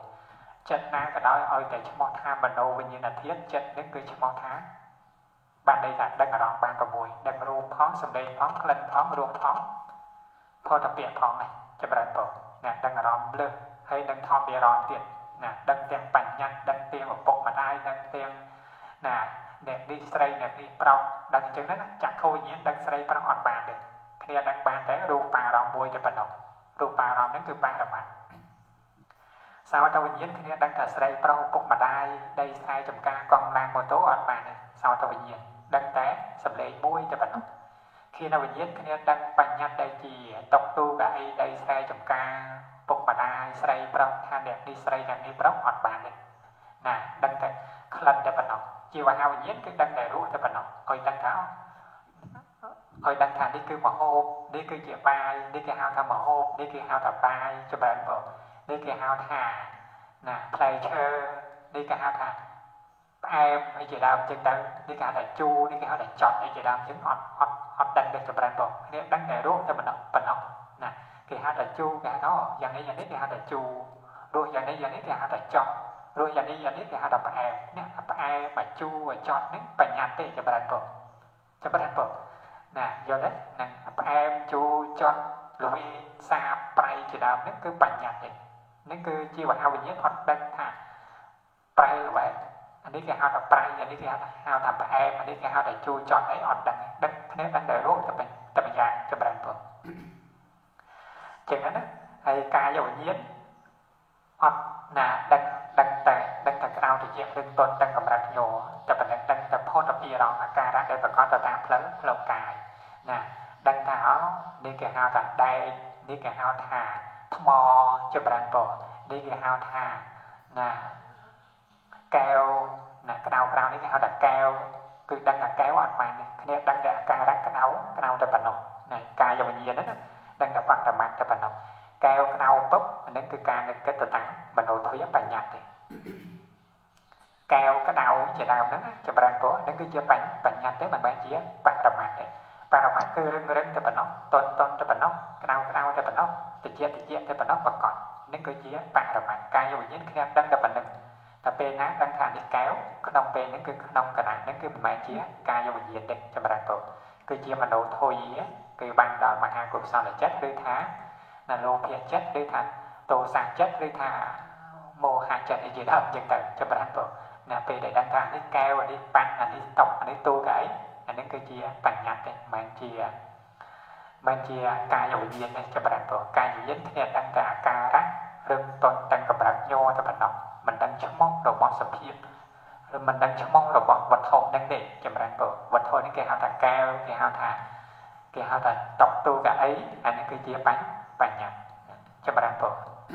6ចិត្តណាក៏ដោយឲ្យតែឈ្មោះថាមโนវិញ្ញាណធាតុចិត្តនេះគឺឈ្មោះថាបានន័យថាដឹងអារម្មណ៍បាន6ដឹងរូបផងសម្លេងផងក្លិនផងរសផងផុតពៈផងនេះចម្រើនព្រោះណាដឹងអារម្មណ៍លើសហើយនឹងធម្មអារម្មណ៍ទៀតណាដឹងទាំងបញ្ញត្តិដឹងទាំងឪពុកម្ដាយដឹងទាំងណាអ្នកនេះស្រីអ្នកនេះប្រុសដឹងអញ្ចឹងណាចក្ខុវិញ្ញាណដឹងស្រីប្រុសអត់បានទេគ្នាដឹងបានតែរូបអារម្មណ៍មួយតែប៉ុណ្ណោះរូបអារម្មណ៍ហ្នឹងគឺបរមត្ថសោតវិញ្ញាណគ្នាដឹងថាស្រីប្រុសឪពុកម្ដាយដីស្រែចំការកង់ឡានម៉ូតូអត់បានទេសោតវិញ្ញាណដឹងតែសម្លេងមួយតែប៉ុណ្ណោះគ្នាវិញ្ញាណគ្នាដឹងបញ្ញត្តិដែលជាតុកទូកៅអីដីស្រែចំការពុកម្ដាយស្រីប្រុសថាអ្នកនេះស្រីអ្នកនេះប្រុសអត់បានទេណាដឹងតែក្លិនតែប៉ុណ្ណោះជាវហវិញ្ញាណគឺដឹងតែរសតែប៉ុណ្ណោះឲ្យដឹងថាឲ្យដឹងថានេះគឺមហូបនេះគឺជាបាយនេះគេហៅថាមហូបនេះគេហៅថាបាយចម្រើនព្រោះនេះគេហៅថាណាផ្លែឈើនេះគេហៅថាផ្អែមអីជាដើមចឹងទៅនេះគេហៅថាជូរនេះគេហៅថាចត់អីជាដើមចឹងអត់អត់អត់ដឹងទេចម្រើនព្រោះនេះដឹងតែរសតែប៉ុណ្ណោះប៉ុណ្ណោះណាគេហៅថាជូរគេហៅថាយ៉ាងនេះយ៉ាងនេះគេហៅថាជូររសយ៉ាងនេះយ៉ាងនេះគេហៅថាចត់រសយ៉ាងនេះយ៉ាងនេះគេហៅថាផ្អែមនេះផ្អែមមកជូរចត់នេះបញ្ញត្តិទេចម្រើនព្រោះចម្រើនព្រោះណាយល់ទេនឹងផ្អែមជូរចត់ល្វីសាបប្រៃជាដើមនេះគឺបញ្ញត្តិទេនេះគឺជាវហវិញ្ញាណអត់ដឹងថាប្រៃអ្វីអានេះគេហៅថាប្រៃអានេះគេហៅថាហៅថាផ្អែមអានេះគេហៅថាជូរចត់អីអត់ដឹងដឹងគ្នាដឹងតែរសតែតែម្យ៉ាងចម្រើនព្រោះចឹងណាហើយកាយវិញ្ញាណអត់ណាដឹងដឹងតែដឹងតែក្រៅទៅជាដឹងតន់ដឹងកម្រិតញោតែប៉ុណ្ណឹងដឹងតែផុតពីរងអាការៈដែលប្រកបទៅតាមផ្លូវផ្លូវកាយណាដឹងថាអូនេះគេហៅថាដែកនេះគេហៅថាថ្មចម្រើនព្រោះនេះគេហៅថាណាកែវណាក្តៅក្រៅនេះគេហៅថាកែវគឺដឹងថាកែវអត់បានទេគ្នាដឹងតែអាការៈក្តៅក្តៅតែប៉ុណ្ណោះណាកាយវិញ្ញាណហ្នឹងដឹងតែបត្តមត្តតែប៉ុណ្ណោះកែវក្តៅពុបអានេះគឺការនឹកគិតទៅតាមមโนទ្វាបញ្ញត្តិទេកែវក្តៅជាដើមហ្នឹងចម្រើនព្រោះហ្នឹងគឺជាបញ្ញបញ្ញត្តិទេមិនមែនជាបត្តមត្តទេបរមត្ថគឺរឹងរឹងតែប៉ុណ្ណោះតន់តន់តែប៉ុណ្ណោះក្តៅក្តៅតែប៉ុណ្ណោះតិចតិចតែប៉ុណ្ណោះប្រកបនេះគឺជាបរមត្ថកាយវិញ្ញាណគ្នាដឹងតែប៉ុណ្្នឹងតែពេលណាដឹងថានេះកែវក្នុងពេលហ្នឹងគឺក្នុងកណ្ដាលហ្នឹងគឺមិនមែនជាកាយវិញ្ញាណទេចម្រើនព្រោះគឺជាមโนធុយគឺបានដល់មហាកុសលចិត្តឬថាណាលោភៈចិត្តឬថាទោសៈចិត្តឬថាមោហៈចិត្តអីជាដើមចឹងទៅចម្រើនព្រោះ nè về để đăng thang đi keo đi bắn anh đi tộc anh đi tu cái anh đến cái chia bằng nhặt đấy mình chia mình chia ca dầu viên này cho bạn tổ ca dầu viên thì đăng cả ca rác rừng tuần đăng cả bạn nhô cho bạn đọc mình đang chấm mong đồ bọt sập hiệp rồi mình đang chấm mong đồ bọt vật hồn đang để cho bạn tổ vật hồn những cái hao thả keo cái hao thả cái hao thả tộc tu cả ấy anh đến cái chia bánh bằng nhặt cho bạn tổ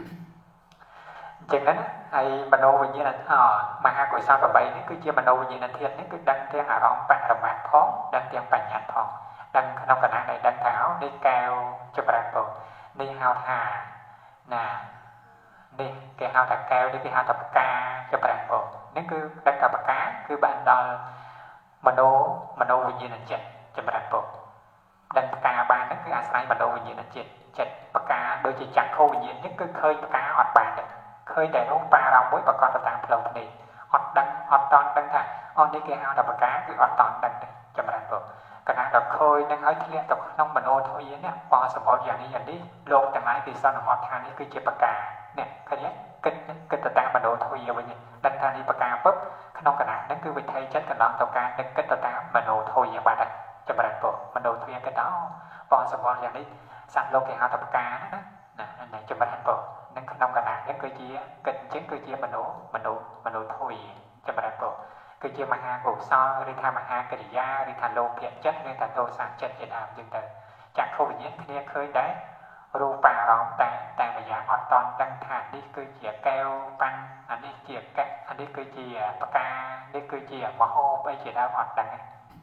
chừng đó hay mình đâu như là ờ mà hai của sao và bảy nó cứ chia mình đâu như là thiên nó cứ đăng thiên à rong bạn là bạn phó đăng thiên bạn nhặt phó đăng trong cái này đăng thảo đi cao cho bạn bộ đi hao thà nè đi cái hao thà cao đi cái hao thà ca cho bạn bộ nếu cứ đăng thà cá cứ bạn đó mình đâu mình đâu như là chết cho bạn bộ đăng ca ba nó cứ ăn say mình đâu như là chết chết cá đôi chỉ chẳng khô như những cứ khơi cá ọt bàn được khơi để rung ba rong với bà con ta tạm lâu này ọt đăng ọt tròn đăng thà on đi cái hao thà cá cứ ọt tròn đăng này cho bạn bộ cái này là khơi đang nói liên tục nông mình ô thôi vậy nè bỏ sầm bỏ dạng đi dạng đi lột chẳng lại thì sao nó ngọt than đi cứ chia bạc cà nè cái đấy kinh kinh ta mình ô thôi vậy vậy đang than đi bạc cà bớt cái nông cái này nó cứ bị thay chết cái nón tàu ca đang kinh ta mình ô thôi vậy bạn này cho bạn bộ mình ô thôi cái đó bỏ sầm bỏ dạng đi sẵn lột cái hao tập ca đó nè này cho bạn bộ nên cái nông cái này nó cứ chia kinh chính cứ chia mình ô mình ô mình ô thôi cho bạn bộ cứ chia mà ha cổ so đi tham mà ha cái gì đi thành lô hiện chất nên thành lô sản chất hiện hàm dừng từ chẳng không bị nhiễm thì khơi đấy ru bà rong tại tại mà giá hoạt toàn đăng thản đi cứ chia keo băng anh đi chia cách anh đi cứ chia ca đi cứ chia mà hô bây giờ đã hoạt đăng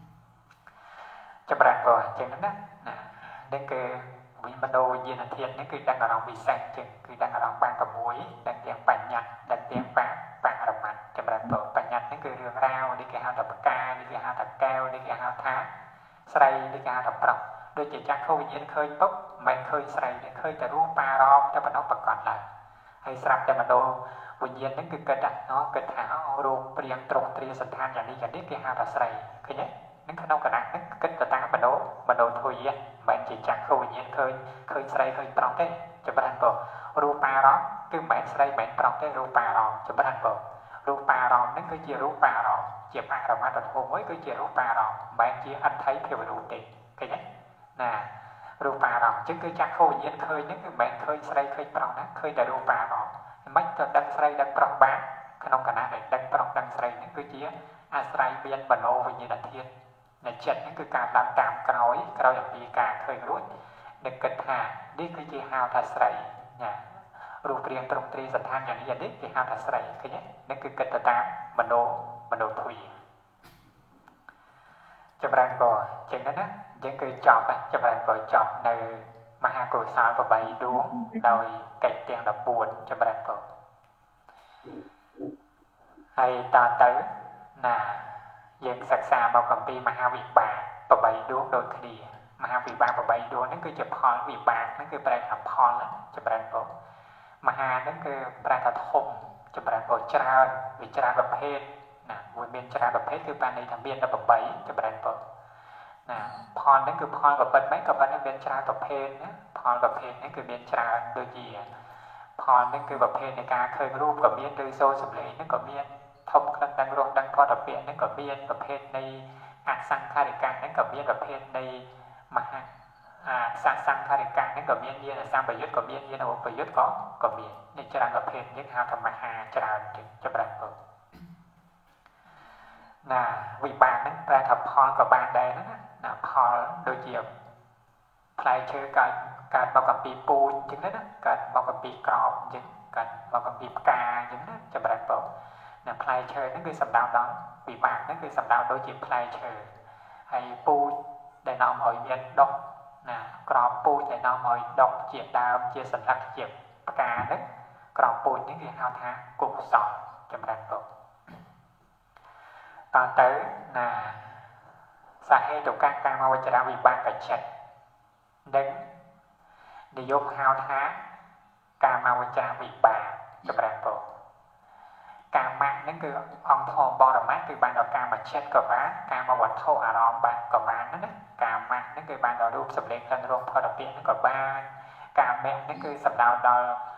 cho bạn rồi chừng đó nè đến cái vì mình đâu gì là thiệt nó cứ đang ở lòng bị sạch chừng cứ đang ở lòng ban cầm muối đang tiếng bánh nhặt đang tiếng phá bạn ở mặt cho bạn tổ bánh nhặt nó cứ rương rao đi cái hao tập ca đi cái hao tập keo đi cái hao thá sray đi cái hao tập rộng đôi chỉ chắc không nhiên khơi bốc mình khơi sray để khơi tại ru pa rom cho bạn nó bật còn lại hay sắp cho mình đâu vì nhiên nó cứ cơ đặt nó cơ thảo ru priang trục tri sanh thanอย่างนี้อย่างนี้cái hao tập sray cái nhé nó không có nặng nó kết từ ta mình đâu mình đâu thôi vậy bạn chỉ chắc không nhiên khơi khơi sray khơi tròn thế cho bạn tổ ru pa đó cứ bạn sray bạn tròn thế ru pa rom cho bạn tổ ru pa rom nó cứ chia ru pa rom chia pa rom mà thật mới cứ chia ru pa rom bạn chia anh thấy theo đủ tiền cái nhé nè ru pa rom chứ cứ chắc không nhiên khơi nó cứ bạn khơi sray khơi tròn đó khơi tại ru pa rom mấy cho đăng sray đăng tròn bán cái nông cả này đăng tròn đăng sray nó cứ chia a sray biên bản ô như là thiên là chết những cái cảm làm cảm cõi cõi ở phía cả khơi ruột được kết hà đi cái gì hao thật sậy nha rùa riêng trong tri sanh thanอย่างนี้อย่างนี้cái hao thật sậy cái nhé nó cứ kết tám mình đồ mình đồ thủy cho bạn có chuyện đó đó những cái chọn á cho bạn có chọn nơi mà hai cô sao và bảy đuống đòi cạnh tiền đập buồn cho bạn có hay ta tới là dân sắc xa bao cầm pi mà hai vị bà và bảy đuống đôi khi mà hai vị bà và bảy đuống nó cứ chụp hòn vị bà nó cứ bài học hòn lắm cho bạn có mà hai nó cứ bài thật hùng cho bạn có tràn vì tràn đập hết nè vui bên tràn đập hết cứ bạn này thằng biên đập bảy cho bạn có nè hòn nó cứ hòn và bật mấy cái bạn nó bên tràn đập hết nhé hòn đập hết nó cứ bên tràn đôi gì hòn nó cứ đập hết này cả khơiรูปกับbiên đôi xô sụp lệ nó có biên thôngกันดังรวมดังพอดับเปลี่ยนนั่นก็เบียนประเภทในอาสังคาริการนั่นก็เบียนประเภทในมหาอาสังสังคาริการนั่นก็เบียนเบียนสังประยุทธ์ก็เบียนเบียนโอประยุทธ์ก็ก็เบียนในจราประเภทยึดหาธรรมหาจราจึงจะแบ่งออกน่ะวิบากนั้นแปลทับพรกับบานใดนั้นน่ะพรโดยเจียบพลายเชื่อการการบอกกับปีปูนจึงนั้นการบอกกับปีกรอบจึงการบอกกับปีกาจึงนั้นจะแบ่งออกnè play chơi nó cứ sầm đào đó bị bạc nó cứ sầm đào đôi chỉ play chơi hay pu để nó mọi miền đông nè crop pu để nó mọi đông chia đào chia sần lắc chia cá đấy crop pu những cái hao thá cùng sỏi trong đàn bộ còn tới là sa hệ trong các cam mau cho ra bị bạc cái chật đến để giúp hao thá cam mau cho ra bị bạc trong đàn bộการมานั่นคือองทองบอระมาคือการดอกการมาเช็ดกับบ้านการมาวัดโทอารมณ์บ้านกับบ้านนั่นนะการมานั่นคือการดอกรูปสำเร็จการรวมพอดอกเปลี่ยนนั่นกับบ้านการแม่นั่นคือสำดาวดอก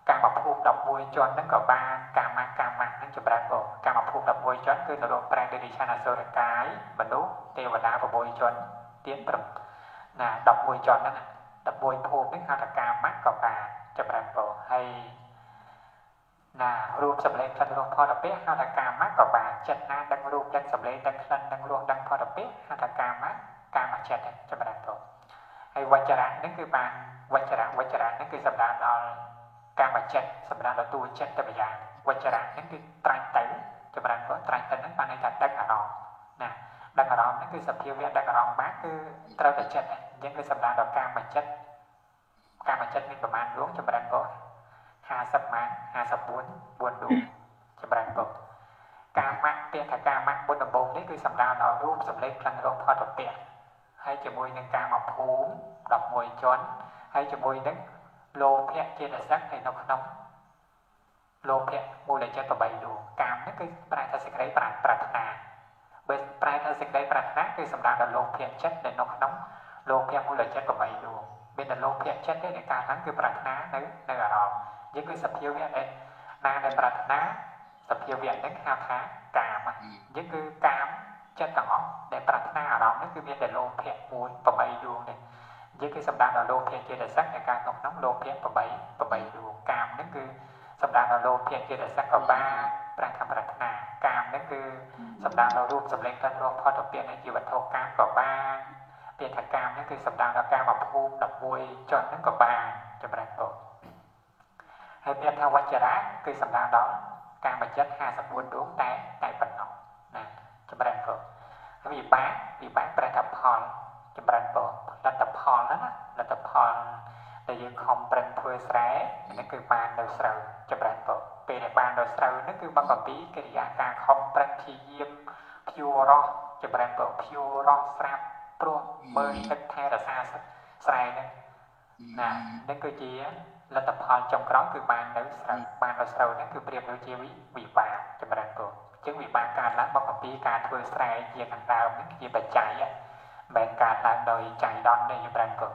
การมาพูดดอกมวยจนนั่นก็บ้านการมาการมานั่นจะแปลว่าการมาพูดดอกมวยจนคือเราแปลงดิฉันโซลกายบรรลุเทวดาประมวยจนเตียนปรมนะดอกมวยจนนั่นดอกมวยพูดนั่นคือการมักกับการจะแปลว่าให้นะรูปสำเร็จคลันรวมพอดเป๊ะคือการมักกับการจัดนาดังรูปดังสำเร็จดังคลันดังรวมดังพอดเป๊ะคือการมักการมาจัดจะแปลว่าให้วัจระนั่นคือบางวัจระวัจระนั่นคือสัปดาห์เราการมาจัดสัปดาห์เราตัวจัดตัวอย่างวัจระนั่นคือไตรเต๋อจะแปลว่าไตรเต๋อนั้นมาในการดังอารมณ์นะดังอารมณ์นั่นคือสัพเพเวดังอารมณ์มากคือไตรเต๋อจัดยังคือสัปดาห์เราการมาจัดการมาจัดมีประมาณรู้จะแปลว่าหาสัปมาหาสับบุญบุญดูจะแปลว่าการมักเปลี่ยนจากการมักบุญดำบงนี่คือสัปดาห์เรารูปสำเร็จครั้งรบพอตกเปลี่ยนให้จมูกหนึ่งการมาพูมดอกมวยจนให้จมูกหนึ่งโลเพะเจตสักในนกน้องโลเพะมูลเจตใบดูการนั่นคือปลายทศิกได้ปราปรารถนาเบนปลายทศิกได้ปรารถนาคือสัปดาห์เราโลเพะเจ็ดในนกน้องโลเพะมูลเจตใบดูเป็นโลเพะเจ็ดได้ในการนั้นคือปรารถนาในในอารมณ์ยิ่งคือสัพเพเวในนาในปรารถนาสัพเพเวนั่นข้าวท้ากามยิ่งคือกามจัดต่อในปรารถนาอารมณ์นั่นคือเป็นแต่โลเพะมูลใบดูเนี่ยยิ่งคือสัปดาห์เราโลเพะเจตสักในการนกน้องโลเพะใบใบดูกามนั่นคือสัปดาห์เราโลเพียงเจตสักกับบ้าปรางคำปรารถนากามนั่นคือสัปดาห์เรารูปสำเร็จกันรวมพอตกเปลี่ยนในจีวัตโทกามกับบ้าเปลี่ยนถักกามนั่นคือสัปดาห์เราการมาพูมดับมวยจนนั่นกับบ้าจะแปลงตัวให้เปลี่ยนทวัจระคือสัปดาห์เราการมาจัดหาสมบูรณ์ดวงแต่แต่ปัญหานะจะแปลงตัววิบากวิบากประทับพรจะแปลงตัวรัตพรแล้วนะรัตพรแต่ยังคอมเปรนทัวร์แสนั่นคือบานโดยสระจะแปลงตัวเป็นบานโดยสระนั่นคือบางกปีกิริยาการคอมเปรนที่เยี่ยมพิวรอจะแปลงตัวพิวรอสระปลุกเบิร์นตึกแท้แต่ซาสระนั่นนะนั่นคือจีรัตพรจงกร้องคือบานโดยสระบานโดยสระนั่นคือเปรียบโดยจีวิวิบากจะแปลงตัวจึงวิบากการละบางกปีการทัวร์แสเยี่ยมดาวนั่นคือปัจจัยแบ่งการละโดยใจดอนในจะแปลงตัว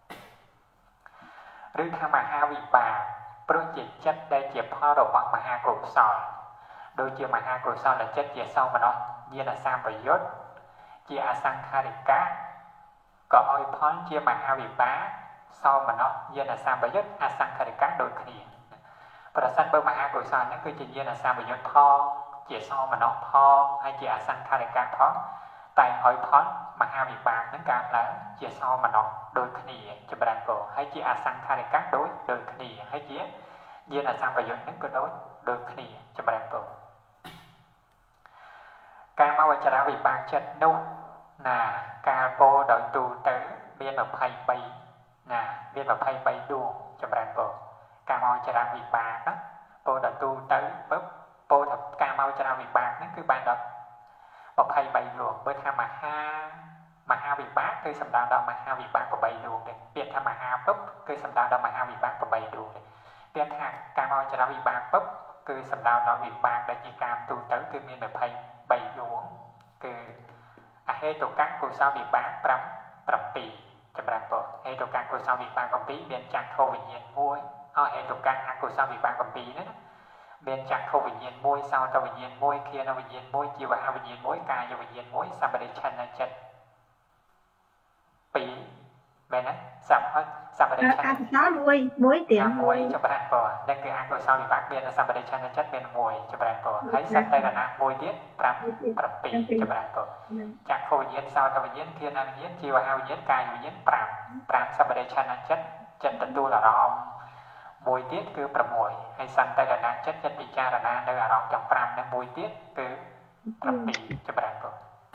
หรือทางมหาวิบากโปรเจกต์จัดได้เจียบพ่อเราบังมหากรุสอนโดยเจียมหากรุสอนและจัดเจียเศร้ามาเนาะเยียนสามประโยชน์เจียอสังคาริกะก็อ้อยพรเจียมหาวิบากเศร้ามาเนาะเยียนสามประโยชน์อสังคาริกะโดยเคลียร์ประสันเบอร์มหากรุสอนนั่นคือเจียนสามประโยชน์พ่อเจียเศร้ามาเนาะพ่อให้เจียอสังคาริกะพ่อแต่อ้อยพรมหาวิบากนั้นการแล้วเจียเศร้ามาเนาะโดยเคลียร์จะแปลงตัวให้เจียอสังคาริกะโดยโดยเคลียร์ให้เจียเยียนอสังประโยชน์นั้นก็โดยโดยเคลียร์จะแปลงตัวการมาวัจระวิบากจัดนุ่นนะการโปโดยตูเต๋อเบียนแบบไพ่ใบนะเบียนแบบไพ่ใบดวงจะแปลงตัวการมาวัจระวิบากนะโปโดยตูเต๋อปุ๊บโปถับการมาวัจระวิบากนั่นคือบานดอกแบบไพ่ใบดวงเบอร์ทำมาห้ามหาวิบากคือสัปดาห์ดอกมหาวิบากกับใบดวงเลยเปลี่ยนทำมหาปุ๊บคือสัปดาห์ดอกมหาวิบากกับใบดวงเลยเปลี่ยนทางการมาวัจระวิบากปุ๊บคือสัปดาห์ดอกวิบากได้จีการตูเต๋อคือมีแบบไพ่ใบดวงคือเหตุการณ์กุศลวิบากปรำปรำปีจะแปลงตัวเหตุการณ์กุศลวิบากกับปีเบียนจากโควิญญาณมวยเอาเหตุการณ์อกุศลวิบากกับปีนั่นเบียนจากโควิญญาณมวยสาวตวิญญาณมวยเคลียนวิญญาณมวยจีวะวิญญาณมวยกายวิญญาณมวยสัมปริชันนันปีแบบนั้นสัมพันธ์สัมปริชันนันจัดมวยมวยเตียงมวยจะแปลงตัวนั่นคืออกุศลวิบากเบียนสัมปริชันนันจัดเป็นมวยจะแปลงตัวให้สัตย์ในฐานะมวยเดียดปรำปรำปีจะแปลงตัวจากโควิญญาณสาวตวิญญาณเคลียนวิญญาณจีวะวิญญาณกายวิญญาณปรำปรำสัมปริชันนันจัดจัดตัดตัวละรอมมวยเดียดคือประมวยให้สันในฐานะจัดจัดปิจารณาในอารมณ์จังปรำในมวยเดียดคือปรำปีจะแปลงตัว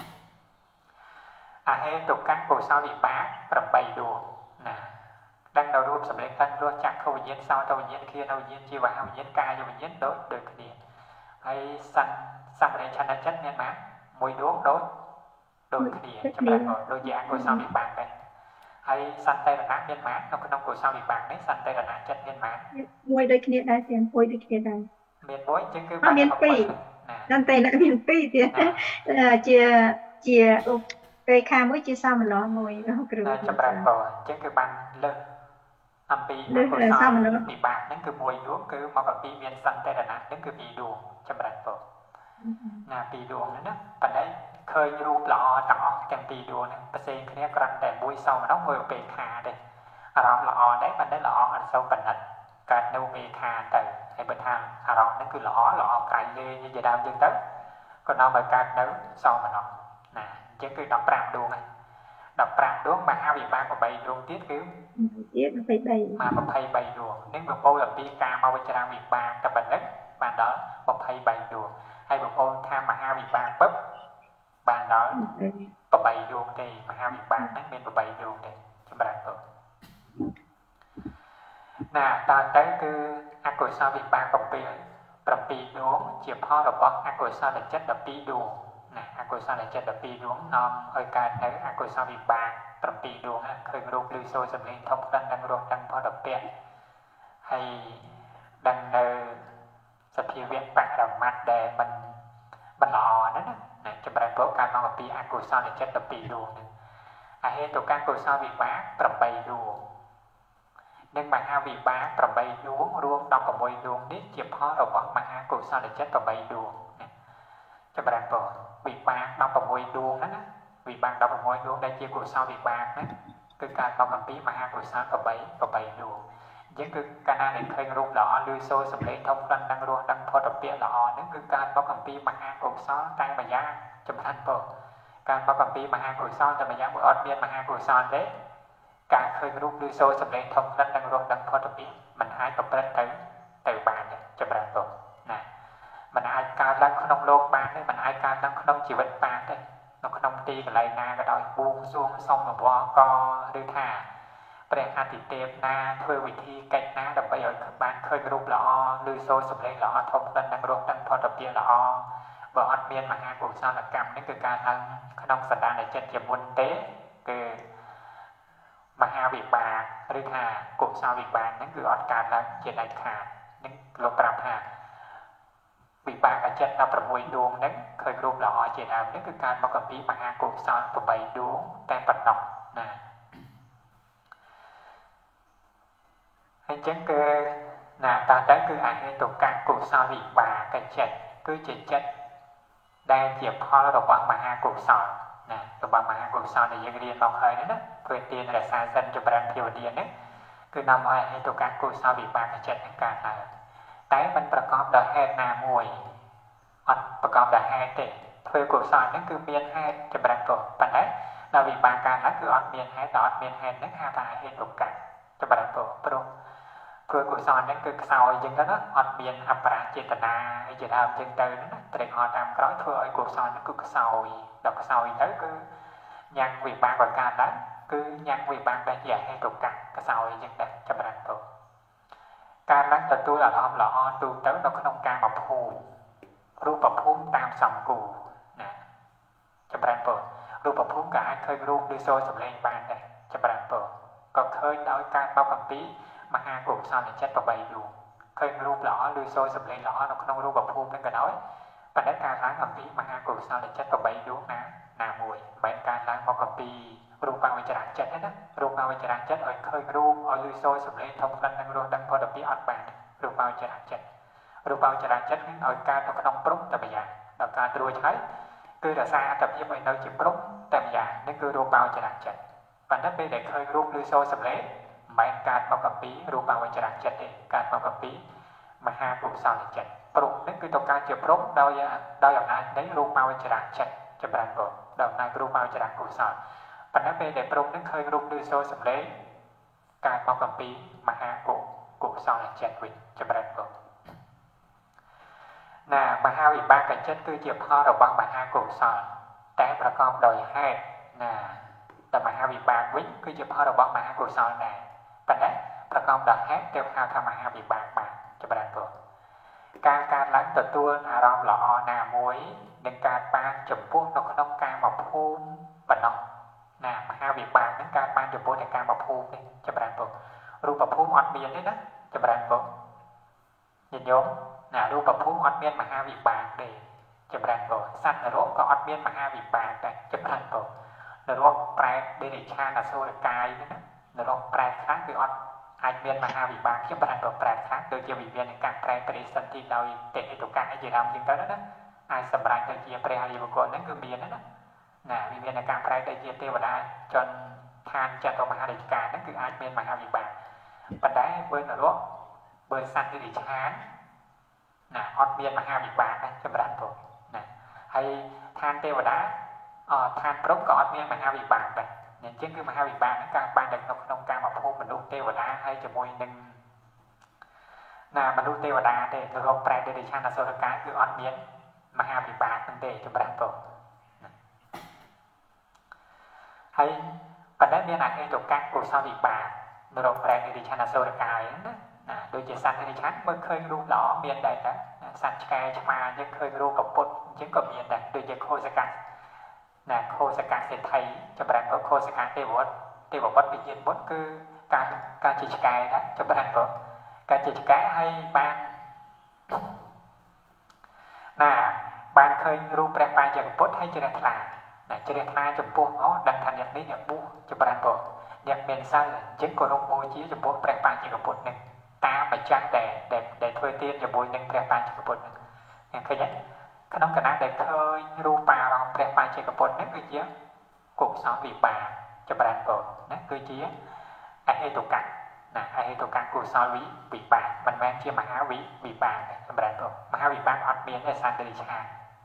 อาเหตุการณ์กุศลวิบากประใบดวงนะดังเรารูปสำเร็จกันรู้จักเขาวิญญาณสาวตวิญญาณเคลียนวิญญาณจีวะวิญญาณกายวิญญาณโดยโดยเคลียร์ให้สันสัมปริชันนันจัดเนี่ยมั้ยมวยดวงโดยโดยเคลียร์จะแปลงตัวโดยอย่างกุศลวิบากไปให้สันในฐานะเนี่ยมั้ยเราก็ต้องกุศลวิบากในสันในฐานะจัดเนี่ยมั้ยมวยโดยเคลียร์ได้เสียงมวยโดยเคลียร์ได้เมียนมวยจึงคือเมียนปีนั่นแต่ละเมียนปีเดียวเจียเจียไปข้ามมวยจีซ้ำมันล้อมวยแล้วกระโดดจะแปลงตัวจึงคือบันเลิกอអំពីអកុសលវិបាកហ្នឹងគឺមួយដួងគឺមកអំពីមានសន្តិរណៈហ្នឹងគឺពីរដួងចម្រើនពរណាពីរដួងហ្នឹងណាប៉ុន្តែឃើញរូបល្អទាំងអស់ទាំងពីរដួងហ្នឹងផ្សេងគ្នាគ្រាន់តែមួយសោម្ដងមួយឧបេក្ខាទេអារម្មណ៍ល្អដែរប៉ុន្តែល្អអត់សូវប៉ុណ្ណិតកើតនៅឧបេក្ខាទៅហើយបើថាអារម្មណ៍ហ្នឹងគឺល្អល្អក្រៃលេងជាដើមចឹងទៅក៏នាំឲ្យកើតនៅសោម្ដងណាអញ្ចឹងគឺដប់ប្រាំដួងហ្នឹងដប់ប្រាំដួងមហាវិបាកeightដួងទៀតគឺទៀតtwenty-three មកtwenty-threeដួងនេះបំពោលអំពីការមកវិចារវិបាកតែប៉ុណ្ណឹងបានដល់twenty-threeដួងហើយបំពោលថាមហាវិបាកពឹបបានដល់eightដួងទេមហាវិបាកហ្នឹងមានeightដួងទេចម្រើនពរណាតើទៅគឺអកុសលវិបាកseven sevenដួងជាផលរបស់អកុសលចិត្តtwelveដួងណាអកុសលចិត្តtwelveដួងនាំឲ្យកើតនៅអកុសលវិបាកsevenដួងឃើញរូបឬសូរសម្លេងធំក្លិនដឹងរសដឹងផលពៈហើយដឹងនៅសភាវៈបរមត្តដែលមិនមិនល្អហ្នឹងណាចម្រើនពរកើតមកអំពីអកុសលចិត្តtwelveដួងហ្នឹងអាហេតុកកុសលវិបាកeightដួងនិងមហាវិបាកeightដួងរួមsixteenដួងនេះជាផលរបស់មហាកុសលចិត្តeightដួងចម្រើនពរវិបាកsixteenដួងហ្នឹងណាវិបាកsixteenដួងដែលជាកុសលវិបាកហ្នឹងគឺកើតមកអំពីមហាកុសលeightដួងអញ្ចឹងគឺកាលណាដែលឃើញរូបល្អឬសូរសម្លេងធំក្លិនដឹងរសដឹងផុតពៈល្អហ្នឹងគឺកើតមកអំពីមហាកុសលតែម្យ៉ាងចម្រើនពរកើតមកអំពីមហាកុសលតែម្យ៉ាងមួយអត់មានមហាកុសលទេការឃើញរូបឬសូរសម្លេងធំក្លិនដឹងរសដឹងផុតពៈមិនអាចប្រព្រឹត្តទៅទៅបានទេចម្រើនពរណាមិនអាចកើតឡើងក្នុងโลกបានទេមិនអាចកើតឡើងក្នុងជីវិតបានទេនៅក្នុងទីកន្លែងណាក៏ដោយបួងសួងសុំអវកឬថាព្រះអតិទេពណាធ្វើវិធីកិច្ចណាដើម្បីឲ្យបានឃើញរូបល្អឬសូរសម្លេងល្អធំក្លិនដឹងរសដឹងផុតពៈល្អបើអត់មានមហាកុសលកម្មនេះគឺការឡើងក្នុងសន្តានចិត្តជាមុនទេគឺមហាវិបាកឬថាកុសលវិបាកហ្នឹងគឺអត់កើតឡើងជាដាច់ខាតនឹងលោកប្រាប់ថាវិបាកចិត្តsixteenដួងហ្នឹងឃើញរូបល្អជាដើមនេះគឺកើតមកអំពីមហាកុសលeightដួងតែប៉ុណ្ណោះណាហើយចឹងគឺណាតើទៅគឺអហេតុកកុសលវិបាកចិត្តគឺជាចិត្តដែលជាផលរបស់មហាកុសលណារបស់មហាកុសលដែលយើងរៀនមកហើយណាធ្វើទានរក្សាសិលចម្រើនភាវនានេះគឺនាំឲ្យអហេតុកកុសលវិបាកចិត្តនឹងកើតឡើងតែมันប្រកបដោយហេតុណាមួយអត់ប្រកបដោយហេតុទេធ្វើកុសលហ្នឹងគឺមានហេតុចម្រើនពរប៉ុន្តែដល់វិបាកកើតឡើងគឺអត់មានហេតុដល់អត់មានហេតុហ្នឹងហៅថាអហេតុកចម្រើនពរព្រោះព្រោះកុសលហ្នឹងគឺខ្សោយអញ្ចឹងទៅណាអត់មានអបរាចេតនាអីជាដើមអញ្ចឹងទៅណាត្រេកអរតាមក្រោយធ្វើឲ្យកុសលហ្នឹងគឺខ្សោយដល់ខ្សោយទៅគឺញ៉ាំងវិបាកក៏កើតដែរគឺញ៉ាំងវិបាកដែលជាអហេតុកខ្សោយអញ្ចឹងដែរចម្រើនពរការឡើងទទួលអារម្មណ៍ល្អទូទៅនៅក្នុងកាមភូមិរូបភូមិតាមសង្គមណាចម្រើនពររូបភូមិក៏អាចឃើញរូបឬសូរសម្លេងបានដែរចម្រើនពរក៏ឃើញដោយការមកអំពីមហាកុសលចិត្តeightដួងឃើញរូបល្អឬសូរសម្លេងល្អនៅក្នុងរូបភូមិហ្នឹងក៏ដោយប៉ុន្តែការឡើងអំពីមហាកុសលចិត្តeightដួងណាណាមួយមិនការឡើងមកអំពីរូបវិចារចិត្តទេណារូបវិចារចិត្តឲ្យឃើញរូបឲ្យឮសូរសម្លេងធំក្លិននឹងរសដឹងផុតពៈអត់បានរូបវិចារចិត្តរូបវិចារចិត្តនឹងឲ្យកើតនៅក្នុងព្រំតែម្យ៉ាងដល់ការរួចហើយគឺរក្សាអត្តភាពឲ្យនៅជាព្រំតែម្យ៉ាងនេះគឺរូបវិចារចិត្តប៉ុន្តែពេលដែលឃើញរូបឬសូរសម្លេងមិនកើតមកអំពីរូបវិចារចិត្តទេកើតមកអំពីមហាកុសលចិត្តព្រំនេះគឺទៅកើតជាព្រំដោយដោយអំណាចនៃរូបវិចារចិត្តចម្រើនពរដោយអំណាចរូបវិចារកុសលប៉ុន្តែពេលដែលព្រំនឹងឃើញរូបឬសូរសម្លេងកើតមកអំពីមហាកុកុសលចិត្តវិញចម្រើនពរណាមហាវិបាកចិត្តគឺជាផលរបស់មហាកុសលតែប្រកបដោយហេតុណាតែមហាវិបាកវិញគឺជាផលរបស់មហាកុសលដែរប៉ុន្តែប្រកបដោយហេតុទើបហៅថាមហាវិបាកបានចម្រើនពរការកើតឡើងទទួលអារម្មណ៍ល្អណាមួយនឹងកើតបានចំពោះនៅក្នុងកាមភូមិប៉ុណ្ណោះណាមហាវិបាកនឹងកើតបានចំពោះតែកាមភូមិនេះចម្រើនពររូបភូមិអត់មានទេណាចម្រើនពរញាតិញោមណារូបភូមិអត់មានមហាវិបាកទេចម្រើនពរសត្វនរកក៏អត់មានមហាវិបាកដែរចម្រើនពរនរកប្រែតដេរិឆានអសុរកាយណានរកប្រែតខ្លះគឺអត់អ ai miền mà hai vị bạn khi bạn đọc bài khác đôi chia vị viên những các bài pre sân thì đôi tên hệ tục các cái gì làm những cái đó đó ai sầm bài đôi chia pre hai vị của nó cứ miền đó đó nè vị viên những các bài đôi chia tiêu vào đây cho than cho tôi mà hai vị cả nó cứ ai miền mà hai vị bạn bạn đấy bên ở đó bên sân thì đi chán nè ọt miền mà hai vị bạn này cho bạn rồi nè hay than tiêu vào đá than prop có ọt miền mà hai vị bạn này nên chứ cứ mà hai vị bạn các bạn được nông nông ca mà phô mình đun tiêu vào đá hay cho môi nâng nè mình đun tiêu vào đá để rồi gom pre để đi chăn là số cái cứ ọt miền mà hai vị bạn để cho bạn rồi hay bạn đấy miền này hay thuộc các cuộc sau vị bạn rồi gom pre để đi chăn là số cái đôi chỉ săn thì chán mới khơi ru đỏ miền đây đó săn cây mà nhưng khơi ru cặp bột chứng cặp miền này đôi chỉ khô sẽ cắt nè khô sẽ cắt sẽ thấy cho bạn có khô sẽ cắt tiêu bột tiêu bột bất bị nhiệt bột cứ ca ca chỉ cây đó cho bạn có ca chỉ cây hay ban nè ban khơi ru bẹt ban chẳng bột hay cho đẹp là nè cho đẹp là cho buông nó đăng thành nhật lý nhật bu cho bạn có nhật miền sau là chứng có đông bôi chỉ cho bột bẹt ban chỉ có bột này ta mà chăng để để để thuê tiền cho bồi nâng bẹt ban chỉ có bột này khơi nhé cái đó cái năng để khơi ru bà lòng bẹt ban chỉ có bột nó cứ chia cuộc sống vì bà cho bạn có nó cứ chia ai hay tụ cạn nè ai hay tụ cạn cuộc sống vì vì bà mình mang chia mà há vì vì bà cho bạn có mà há vì bà ọt miền để sang từ cha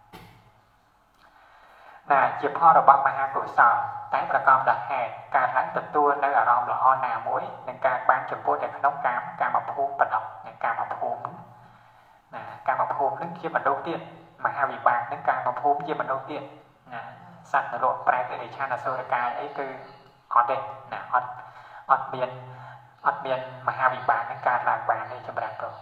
nè chiaพ่อเราบ้างมาหากุศลแต่ประกอบดักแห่การทั้งตัวตัวในอารมณ์ละอ่อนหนามวยในการบ้านจมพูดแต่ขนมกามการมาพูปนอกในการมาพูมนะการมาพูมนึกที่มันโดนเตี้ยมาหาวิบากนึกการมาพูมที่มันโดนเตี้ยนะสัตว์นรกแปลกในชาติโซรกายไอ้คืออ่อนเด็กนะอ่อนอ่อนเบียนอ่อนเบียนมาหาวิบากในการล้างบางในจำแรงตัว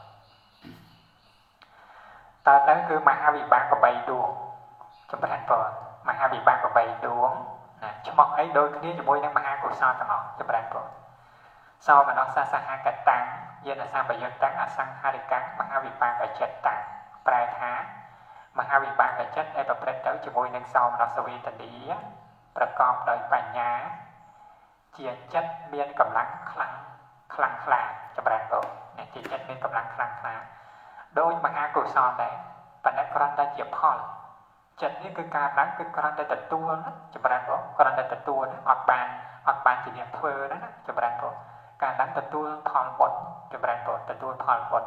ตอนนั้นคือมาหาวิบากกับใบดวงจำแรงตัวmà hai vị ban của bảy đuống cho mong ấy đôi khi cho môi năng mà hai của sao tầng họ cho bạn rồi sau mà nó xa xa hai cái tăng dân là sang bảy dân tăng là sang hai cái mà hai vị ban ở chết tăng prai thá mà hai vị ban ở chết đây và prai tới cho môi năng sau mà nó sẽ vi tình ýประกอบโดยปัญญาเจียนจัดเมียนกำลังคลังคลังคลาจะแปลตัวเนี่ยเจียนจัดเมียนกำลังคลังคลาโดยมหากุศลได้ปัญญากรได้เจียบพ่อจัดนี้คือการนั้นคือกรณีตัดตัวนะจะแปลว่ากรณีตัดตัวนะอดบานอดบานจีเนียเฟอร์นะจะแปลว่าการนั้นตัดตัวพอลบดจะแปลว่าตัดตัวพอลบด